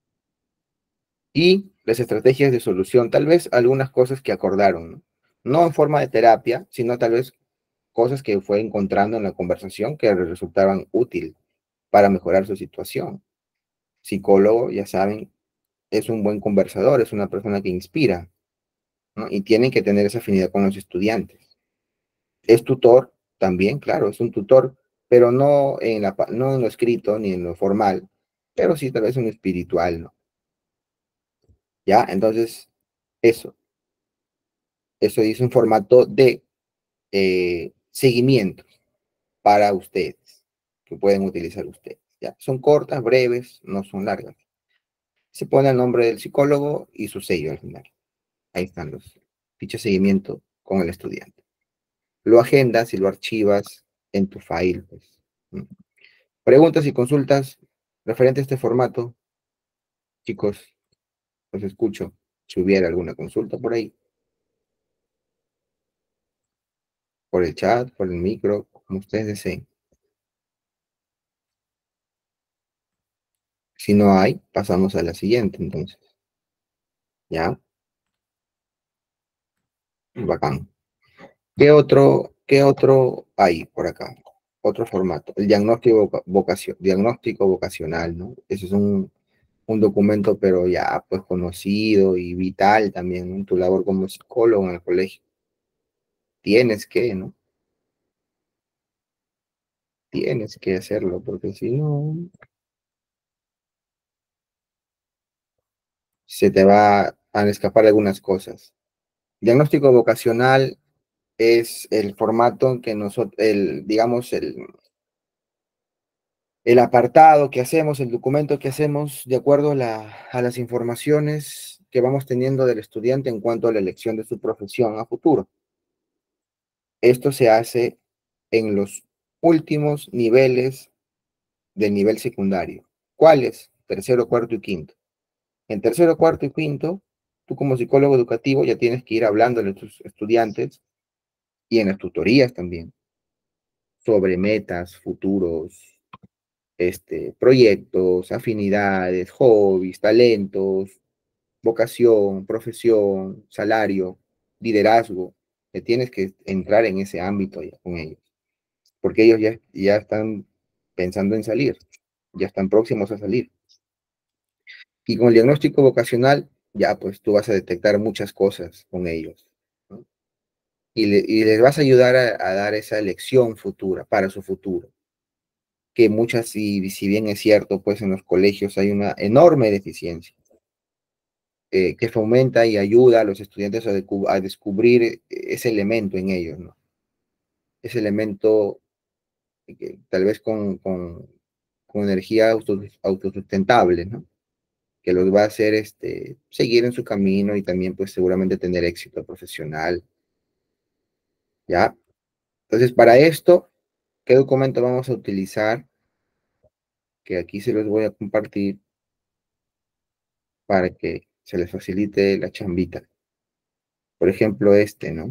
Y las estrategias de solución, tal vez algunas cosas que acordaron, ¿no? No en forma de terapia, sino tal vez cosas que fue encontrando en la conversación que le resultaban útil para mejorar su situación. Psicólogo, ya saben, es un buen conversador, es una persona que inspira, ¿no? Y tienen que tener esa afinidad con los estudiantes. Es tutor también, claro, es un tutor, pero no en, la, no en lo escrito ni en lo formal, pero sí tal vez en lo espiritual, ¿no? ¿Ya? Entonces, eso. Eso es un formato de eh, seguimiento para ustedes, que pueden utilizar ustedes. ¿Ya? Son cortas, breves, no son largas. Se pone el nombre del psicólogo y su sello al final. Ahí están los fichas de seguimiento con el estudiante. Lo agendas y lo archivas en tu file. Pues. Preguntas y consultas referente a este formato. Chicos, los escucho. Si hubiera alguna consulta por ahí. Por el chat, por el micro, como ustedes deseen. Si no hay, pasamos a la siguiente, entonces. ¿Ya? Bacán. ¿Qué otro, qué otro hay por acá? Otro formato. El diagnóstico, vocación, diagnóstico vocacional, ¿no? Ese es un, un documento, pero ya pues conocido y vital también, ¿no? En tu labor como psicólogo en el colegio. Tienes que, ¿no? Tienes que hacerlo, porque si no, se te va a escapar algunas cosas. Diagnóstico vocacional es el formato en que nosotros, el, digamos, el, el apartado que hacemos, el documento que hacemos de acuerdo a, la, a las informaciones que vamos teniendo del estudiante en cuanto a la elección de su profesión a futuro. Esto se hace en los últimos niveles del nivel secundario. ¿Cuáles? Tercero, cuarto y quinto. En tercero, cuarto y quinto, tú como psicólogo educativo ya tienes que ir hablando a tus estudiantes y en las tutorías también sobre metas, futuros, este, proyectos, afinidades, hobbies, talentos, vocación, profesión, salario, liderazgo. Que tienes que entrar en ese ámbito ya con ellos, porque ellos ya, ya están pensando en salir, ya están próximos a salir. Y con el diagnóstico vocacional, ya pues tú vas a detectar muchas cosas con ellos, ¿no? Y, le, y les vas a ayudar a, a dar esa elección futura, para su futuro. Que muchas, y si bien es cierto, pues en los colegios hay una enorme deficiencia. eh, que fomenta y ayuda a los estudiantes a, a descubrir ese elemento en ellos, ¿no? Ese elemento que, tal vez con, con, con energía auto, autosustentable, ¿no? Que los va a hacer este, seguir en su camino y también pues seguramente tener éxito profesional, ¿ya? Entonces, para esto, ¿qué documento vamos a utilizar? Que aquí se los voy a compartir para que se les facilite la chambita. Por ejemplo, este, ¿no?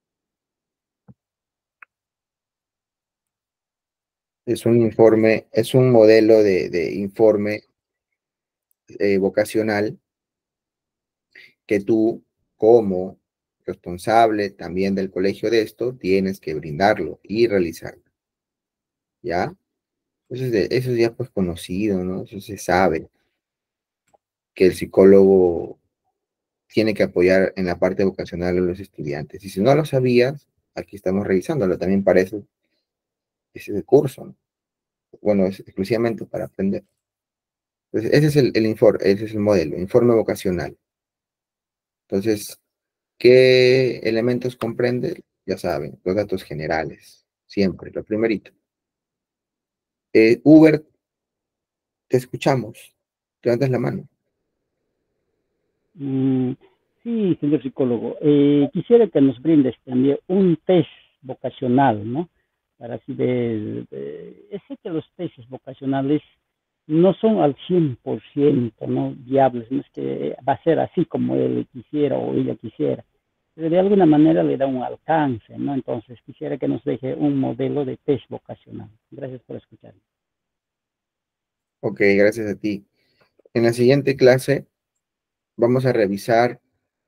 Es un informe, es un modelo de, de informe eh, vocacional que tú, como responsable también del colegio de esto, tienes que brindarlo y realizarlo, ¿ya? Eso es, de, eso es ya pues conocido, ¿no? Eso se sabe, que el psicólogo tiene que apoyar en la parte vocacional a los estudiantes. Y si no lo sabías, aquí estamos revisándolo. También para eso es el curso, ¿no? Bueno, es exclusivamente para aprender. Entonces, ese es el, el informe, ese es el modelo, informe vocacional. Entonces, ¿qué elementos comprende? Ya saben, los datos generales, siempre, lo primerito. Eh, Uber, te escuchamos. Levantas la mano. Mm, sí, señor psicólogo. Eh, quisiera que nos brindes también un test vocacional, ¿no? Para así ver, eh, sé que los testes vocacionales no son al cien por ciento, ¿no? Viables, no es que va a ser así como él quisiera o ella quisiera, pero de alguna manera le da un alcance, ¿no? Entonces quisiera que nos deje un modelo de test vocacional. Gracias por escucharme. Ok, gracias a ti. En la siguiente clase vamos a revisar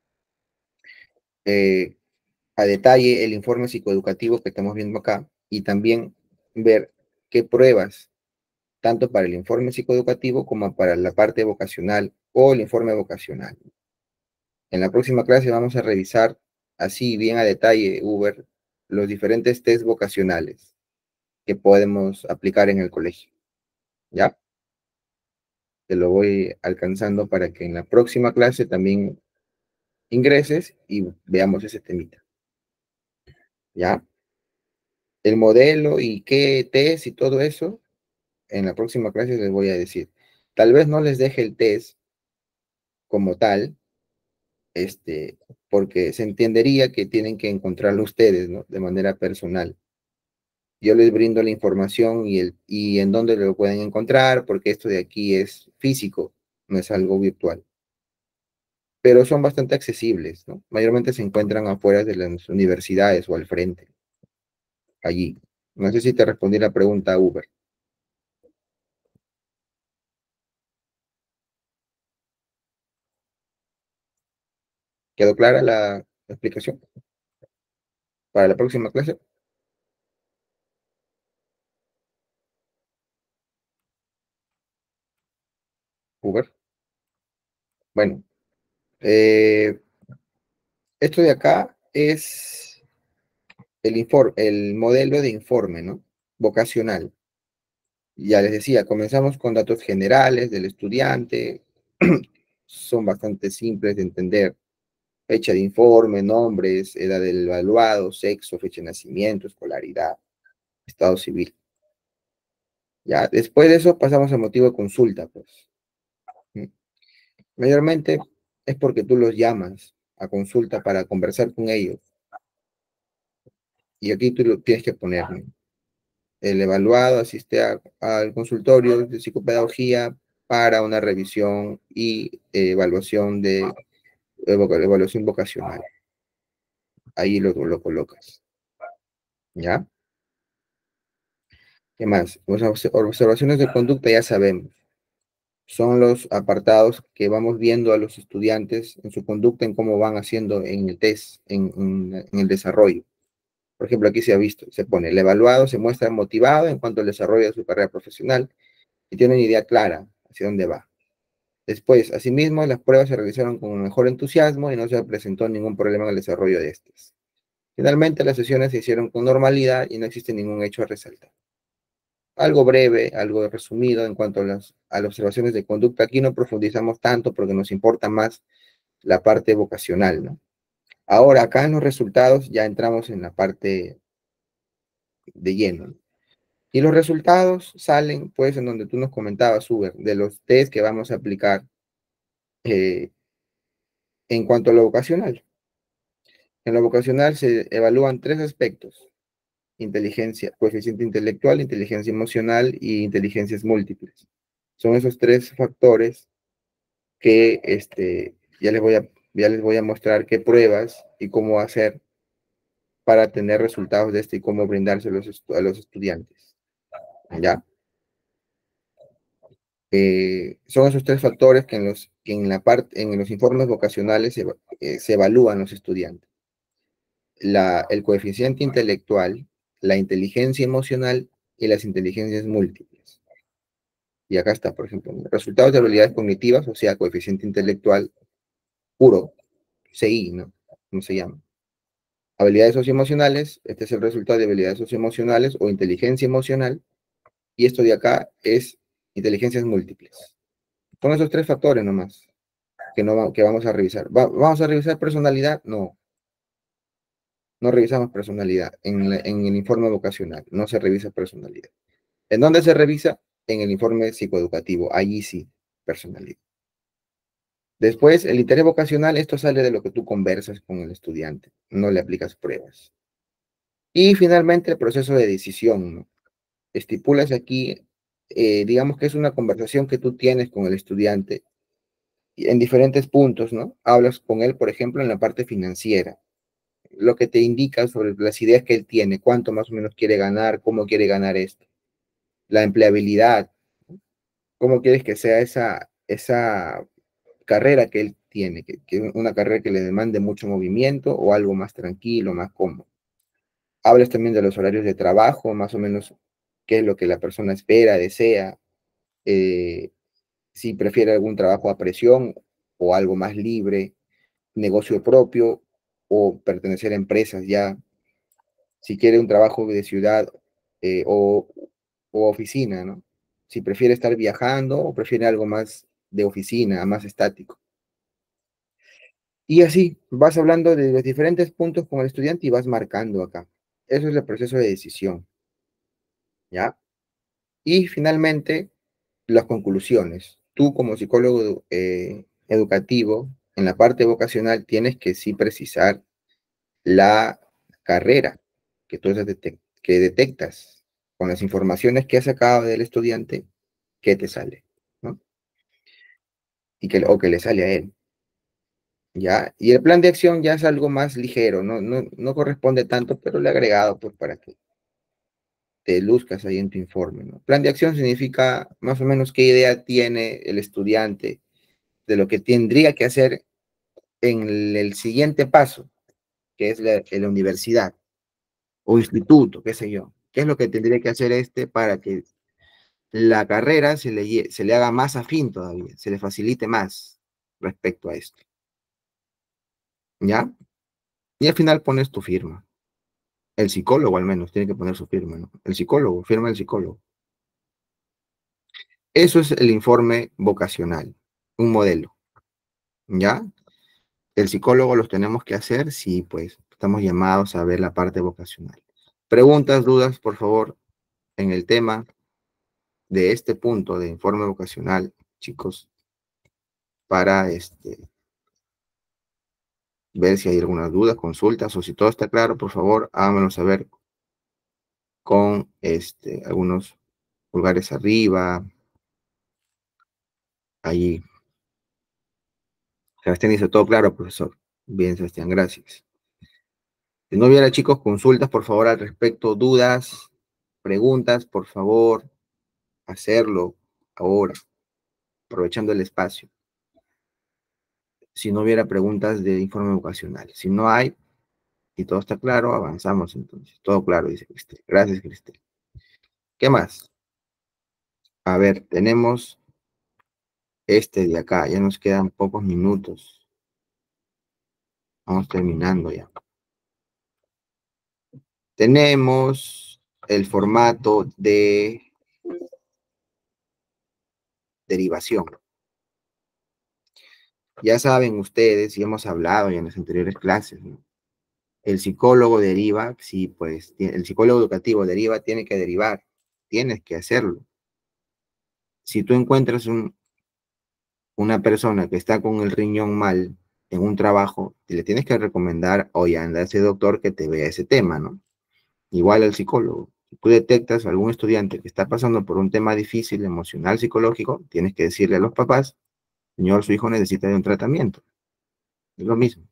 eh, a detalle el informe psicoeducativo que estamos viendo acá y también ver qué pruebas, tanto para el informe psicoeducativo como para la parte vocacional o el informe vocacional. En la próxima clase vamos a revisar así bien a detalle, Uber, los diferentes test vocacionales que podemos aplicar en el colegio. ¿Ya? Te lo voy alcanzando para que en la próxima clase también ingreses y veamos ese temita. ¿Ya? El modelo y qué test y todo eso, en la próxima clase les voy a decir. Tal vez no les deje el test como tal, este, porque se entendería que tienen que encontrarlo ustedes, ¿no? De manera personal. Yo les brindo la información y, el, y en dónde lo pueden encontrar, porque esto de aquí es físico, no es algo virtual. Pero son bastante accesibles, ¿no? Mayormente se encuentran afuera de las universidades o al frente, allí. No sé si te respondí la pregunta, Uber. ¿Quedó clara la explicación? Para la próxima clase. Uber. Bueno, eh, esto de acá es el, informe, el modelo de informe, ¿no? Vocacional. Ya les decía, comenzamos con datos generales del estudiante. Son bastante simples de entender. Fecha de informe, nombres, edad del evaluado, sexo, fecha de nacimiento, escolaridad, estado civil. Ya, después de eso pasamos al motivo de consulta, pues. Mayormente es porque tú los llamas a consulta para conversar con ellos. Y aquí tú lo tienes que poner, ¿no? El evaluado asiste a, al consultorio de psicopedagogía para una revisión y eh, evaluación de evaluación vocacional. Ahí lo, lo colocas. ¿Ya? ¿Qué más? Pues observaciones de conducta ya sabemos. Son los apartados que vamos viendo a los estudiantes en su conducta, en cómo van haciendo en el test, en, en, en el desarrollo. Por ejemplo, aquí se ha visto, se pone, el evaluado se muestra motivado en cuanto al desarrollo de su carrera profesional y tiene una idea clara hacia dónde va. Después, asimismo, las pruebas se realizaron con mejor entusiasmo y no se presentó ningún problema en el desarrollo de estas. Finalmente, las sesiones se hicieron con normalidad y no existe ningún hecho a resaltar. Algo breve, algo resumido en cuanto a las, a las observaciones de conducta. Aquí no profundizamos tanto porque nos importa más la parte vocacional, ¿no? Ahora, acá en los resultados ya entramos en la parte de lleno, ¿no? Y los resultados salen, pues, en donde tú nos comentabas, Uber, de los test que vamos a aplicar eh, en cuanto a lo vocacional. En lo vocacional se evalúan tres aspectos: inteligencia, coeficiente intelectual, inteligencia emocional y inteligencias múltiples. Son esos tres factores que este, ya, les voy a, ya les voy a mostrar qué pruebas y cómo hacer para tener resultados de este y cómo brindárselos a los estudiantes. ¿Ya? Eh, son esos tres factores que en los, que en la parte, en los informes vocacionales se, eh, se evalúan los estudiantes. La, el coeficiente intelectual, la inteligencia emocional y las inteligencias múltiples. Y acá está, por ejemplo, resultados de habilidades cognitivas, o sea, coeficiente intelectual puro, C I, ¿no? ¿Cómo se llama? Habilidades socioemocionales, este es el resultado de habilidades socioemocionales o inteligencia emocional, y esto de acá es inteligencias múltiples. Son esos tres factores nomás que, no, que vamos a revisar. Va, ¿Vamos a revisar personalidad? No. No revisamos personalidad en, la, en el informe vocacional, no se revisa personalidad. ¿En dónde se revisa? En el informe psicoeducativo, allí sí, personalidad. Después, el interés vocacional, esto sale de lo que tú conversas con el estudiante, no le aplicas pruebas. Y finalmente, el proceso de decisión, ¿no? Estipulas aquí, eh, digamos que es una conversación que tú tienes con el estudiante en diferentes puntos, ¿no? Hablas con él, por ejemplo, en la parte financiera, lo que te indica sobre las ideas que él tiene, cuánto más o menos quiere ganar, cómo quiere ganar esto, la empleabilidad, cómo quieres que sea esa, esa carrera que él tiene, que, que una carrera que le demande mucho movimiento o algo más tranquilo, más cómodo. Hablas también de los horarios de trabajo, más o menos qué es lo que la persona espera, desea, eh, si prefiere algún trabajo a presión o algo más libre, negocio propio o pertenecer a empresas ya, si quiere un trabajo de ciudad eh, o, o oficina, ¿no? Si prefiere estar viajando o prefiere algo más de oficina, más estático. Y así, vas hablando de los diferentes puntos con el estudiante y vas marcando acá. Eso es el proceso de decisión, ¿ya? Y finalmente, las conclusiones. Tú como psicólogo eh, educativo, en la parte vocacional, tienes que sí precisar la carrera que tú detect que detectas con las informaciones que has sacado del estudiante, que te sale, ¿no? Y que, o que le sale a él. ¿Ya? Y el plan de acción ya es algo más ligero, no, no, no corresponde tanto, pero le he agregado pues para que te luzcas ahí en tu informe, ¿no? Plan de acción significa más o menos qué idea tiene el estudiante de lo que tendría que hacer en el, el siguiente paso, que es la, en la universidad o instituto, qué sé yo. ¿Qué es lo que tendría que hacer este para que la carrera se le, se le haga más afín todavía, se le facilite más respecto a esto? ¿Ya? Y al final pones tu firma. El psicólogo al menos tiene que poner su firma, ¿no? El psicólogo, firma el psicólogo. Eso es el informe vocacional, un modelo, ¿ya? El psicólogo los tenemos que hacer, sí, pues estamos llamados a ver la parte vocacional. Preguntas, dudas, por favor, en el tema de este punto de informe vocacional, chicos, para este, ver si hay alguna duda, consultas, o si todo está claro, por favor, háganmelo saber con este, algunos pulgares arriba, ahí. Sebastián dice, todo claro, profesor. Bien, Sebastián, gracias. Si no hubiera, chicos, consultas, por favor, al respecto, dudas, preguntas, por favor, hacerlo ahora, aprovechando el espacio. Si no hubiera preguntas de informe vocacional. Si no hay, y todo está claro, avanzamos entonces. Todo claro, dice Cristel. Gracias, Cristel. ¿Qué más? A ver, tenemos este de acá. Ya nos quedan pocos minutos. Vamos terminando ya. Tenemos el formato de derivación. ya saben ustedes, y hemos hablado ya en las anteriores clases, ¿no? El psicólogo deriva, sí, pues, el psicólogo educativo deriva, tiene que derivar, tienes que hacerlo. Si tú encuentras un, una persona que está con el riñón mal en un trabajo, le tienes que recomendar, oye, anda a ese doctor que te vea ese tema, ¿no? Igual al psicólogo. Si tú detectas a algún estudiante que está pasando por un tema difícil, emocional, psicológico, tienes que decirle a los papás, señor, su hijo necesita de un tratamiento. Es lo mismo.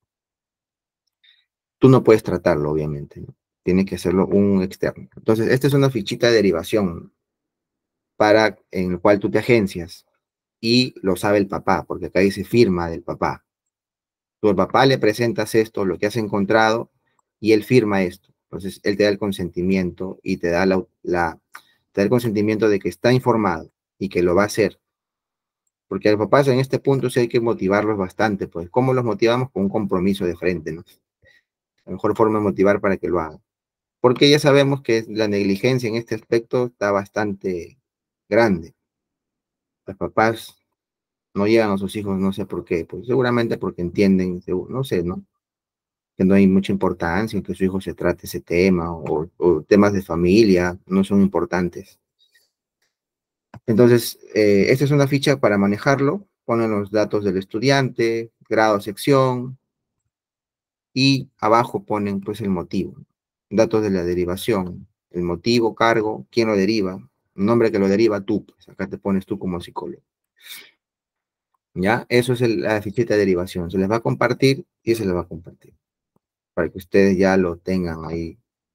Tú no puedes tratarlo, obviamente, ¿no? Tiene que hacerlo un externo. Entonces, esta es una fichita de derivación para, en el cual tú te agencias y lo sabe el papá, porque acá dice firma del papá. Tú al papá le presentas esto, lo que has encontrado, y él firma esto. Entonces, él te da el consentimiento y te da, la, la, te da el consentimiento de que está informado y que lo va a hacer. Porque a los papás en este punto sí hay que motivarlos bastante, pues. ¿Cómo los motivamos? Con un compromiso de frente, ¿no? La mejor forma de motivar para que lo hagan. Porque ya sabemos que la negligencia en este aspecto está bastante grande. Los papás no llegan a sus hijos, no sé por qué, pues seguramente porque entienden, no sé, ¿no? Que no hay mucha importancia en que su hijo se trate ese tema, o, o temas de familia no son importantes. Entonces, eh, esta es una ficha para manejarlo. Ponen los datos del estudiante, grado, sección, y abajo ponen pues el motivo, datos de la derivación, el motivo, cargo, quién lo deriva, nombre que lo deriva, tú, pues acá te pones tú como psicólogo. ¿Ya? Eso es el, la fichita de derivación. Se les va a compartir y se les va a compartir para que ustedes ya lo tengan ahí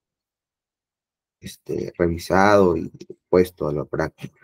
este, revisado y puesto a la práctica.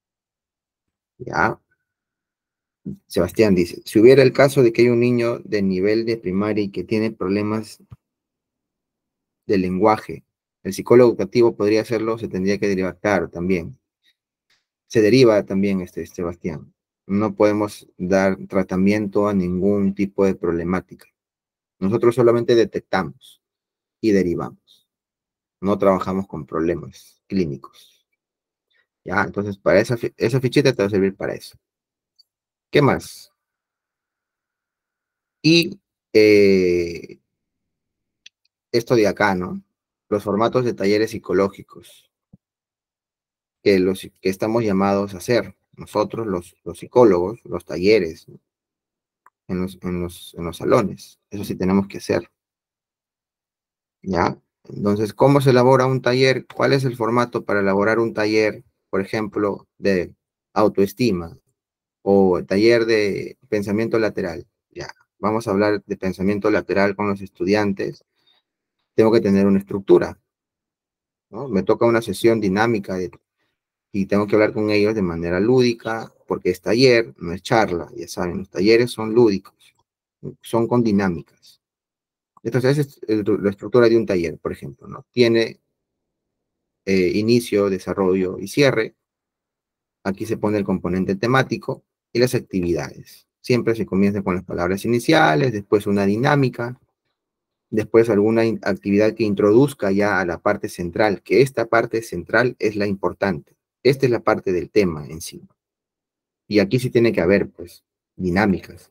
¿Ya? Sebastián dice, si hubiera el caso de que hay un niño de nivel de primaria y que tiene problemas de lenguaje, el psicólogo educativo podría hacerlo, se tendría que derivar, claro, también. Se deriva también, este, Sebastián. No podemos dar tratamiento a ningún tipo de problemática. Nosotros solamente detectamos y derivamos. No trabajamos con problemas clínicos. ¿Ya? Entonces, para esa, esa fichita te va a servir para eso. ¿Qué más? Y eh, esto de acá, ¿no? Los formatos de talleres psicológicos que, los, que estamos llamados a hacer. Nosotros, los, los psicólogos, los talleres, ¿no? en, los, en, los, en los salones. Eso sí tenemos que hacer. ¿Ya? Entonces, ¿cómo se elabora un taller? ¿Cuál es el formato para elaborar un taller, por ejemplo, de autoestima o taller de pensamiento lateral? Ya, vamos a hablar de pensamiento lateral con los estudiantes. Tengo que tener una estructura, ¿no? Me toca una sesión dinámica de, y tengo que hablar con ellos de manera lúdica, porque es taller, no es charla, ya saben, los talleres son lúdicos, son con dinámicas. Entonces, esa es la estructura de un taller, por ejemplo, ¿no? Tiene eh, inicio, desarrollo y cierre. Aquí se pone el componente temático y las actividades. Siempre se comienza con las palabras iniciales, después una dinámica, después alguna actividad que introduzca ya a la parte central, que esta parte central es la importante. Esta es la parte del tema en sí. Y aquí sí tiene que haber, pues, dinámicas.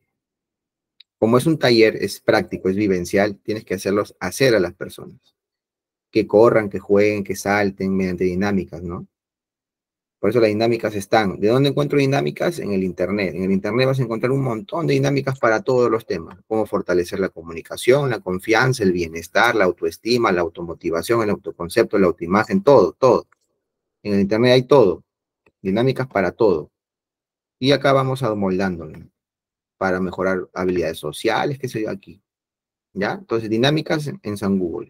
Como es un taller, es práctico, es vivencial, tienes que hacerlos hacer a las personas. Que corran, que jueguen, que salten mediante dinámicas, ¿no? Por eso las dinámicas están. ¿De dónde encuentro dinámicas? En el Internet. En el Internet vas a encontrar un montón de dinámicas para todos los temas. Cómo fortalecer la comunicación, la confianza, el bienestar, la autoestima, la automotivación, el autoconcepto, la autoimagen, todo, todo. En el Internet hay todo. Dinámicas para todo. Y acá vamos a moldándolo para mejorar habilidades sociales, qué sé yo, aquí. ¿Ya? Entonces, dinámicas en San Google.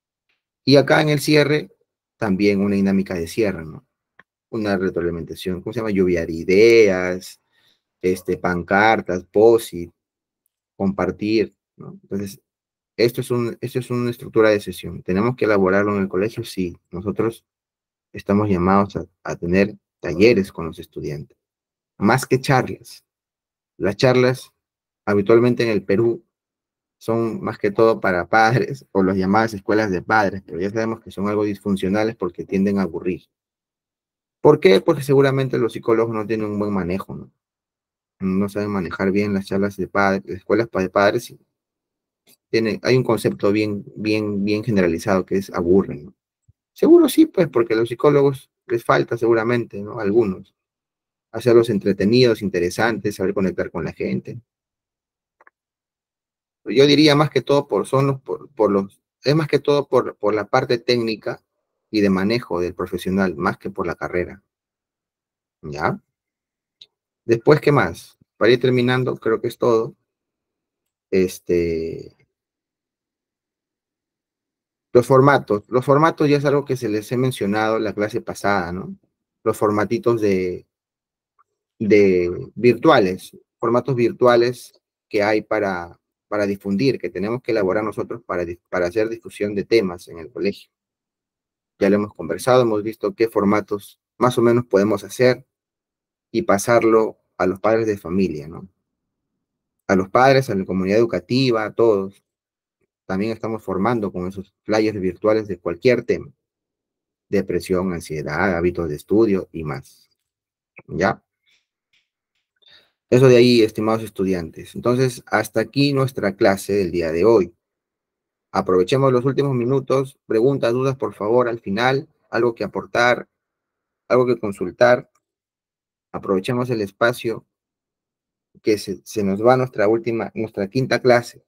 Y acá en el cierre, también una dinámica de cierre, ¿no? Una retroalimentación, ¿cómo se llama? Lluvia de ideas, este, pancartas, post-it, compartir, ¿no? Entonces, esto es, un, esto es una estructura de sesión. ¿Tenemos que elaborarlo en el colegio? Sí. Nosotros estamos llamados a, a tener talleres con los estudiantes, más que charlas. Las charlas, habitualmente en el Perú, son más que todo para padres o las llamadas escuelas de padres, pero ya sabemos que son algo disfuncionales porque tienden a aburrir. ¿Por qué? Porque seguramente los psicólogos no tienen un buen manejo, ¿no? no saben manejar bien las charlas de padres, las escuelas de padres. Y tiene, hay un concepto bien, bien, bien generalizado que es aburren, ¿no? Seguro sí, pues, porque a los psicólogos les falta seguramente, ¿no? Algunos. Hacerlos entretenidos, interesantes, saber conectar con la gente. Yo diría más que todo por, son los, por, por los, es más que todo por, por la parte técnica y de manejo del profesional, más que por la carrera. ¿Ya? Después, ¿qué más? Para ir terminando, creo que es todo. Este, los formatos. Los formatos ya es algo que se les he mencionado en la clase pasada, ¿no? Los formatitos de, de virtuales, formatos virtuales que hay para, para difundir, que tenemos que elaborar nosotros para, para hacer difusión de temas en el colegio. Ya lo hemos conversado, hemos visto qué formatos más o menos podemos hacer y pasarlo a los padres de familia, ¿no? A los padres, a la comunidad educativa, a todos. También estamos formando con esos flyers virtuales de cualquier tema. Depresión, ansiedad, hábitos de estudio y más. ¿Ya? Eso de ahí, estimados estudiantes. Entonces, hasta aquí nuestra clase del día de hoy. Aprovechemos los últimos minutos. Preguntas, dudas, por favor, al final. Algo que aportar, algo que consultar. Aprovechemos el espacio que se, se nos va nuestra última, nuestra quinta clase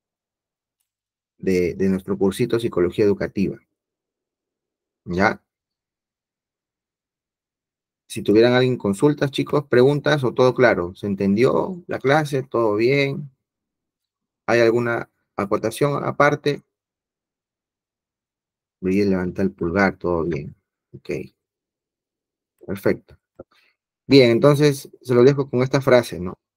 de, de nuestro cursito Psicología Educativa. ¿Ya? Si tuvieran alguien consultas, chicos, preguntas o todo claro. ¿Se entendió la clase? ¿Todo bien? ¿Hay alguna acotación aparte? Voy a levantar el pulgar, todo bien. Ok. Perfecto. Bien, entonces se lo dejo con esta frase, ¿no?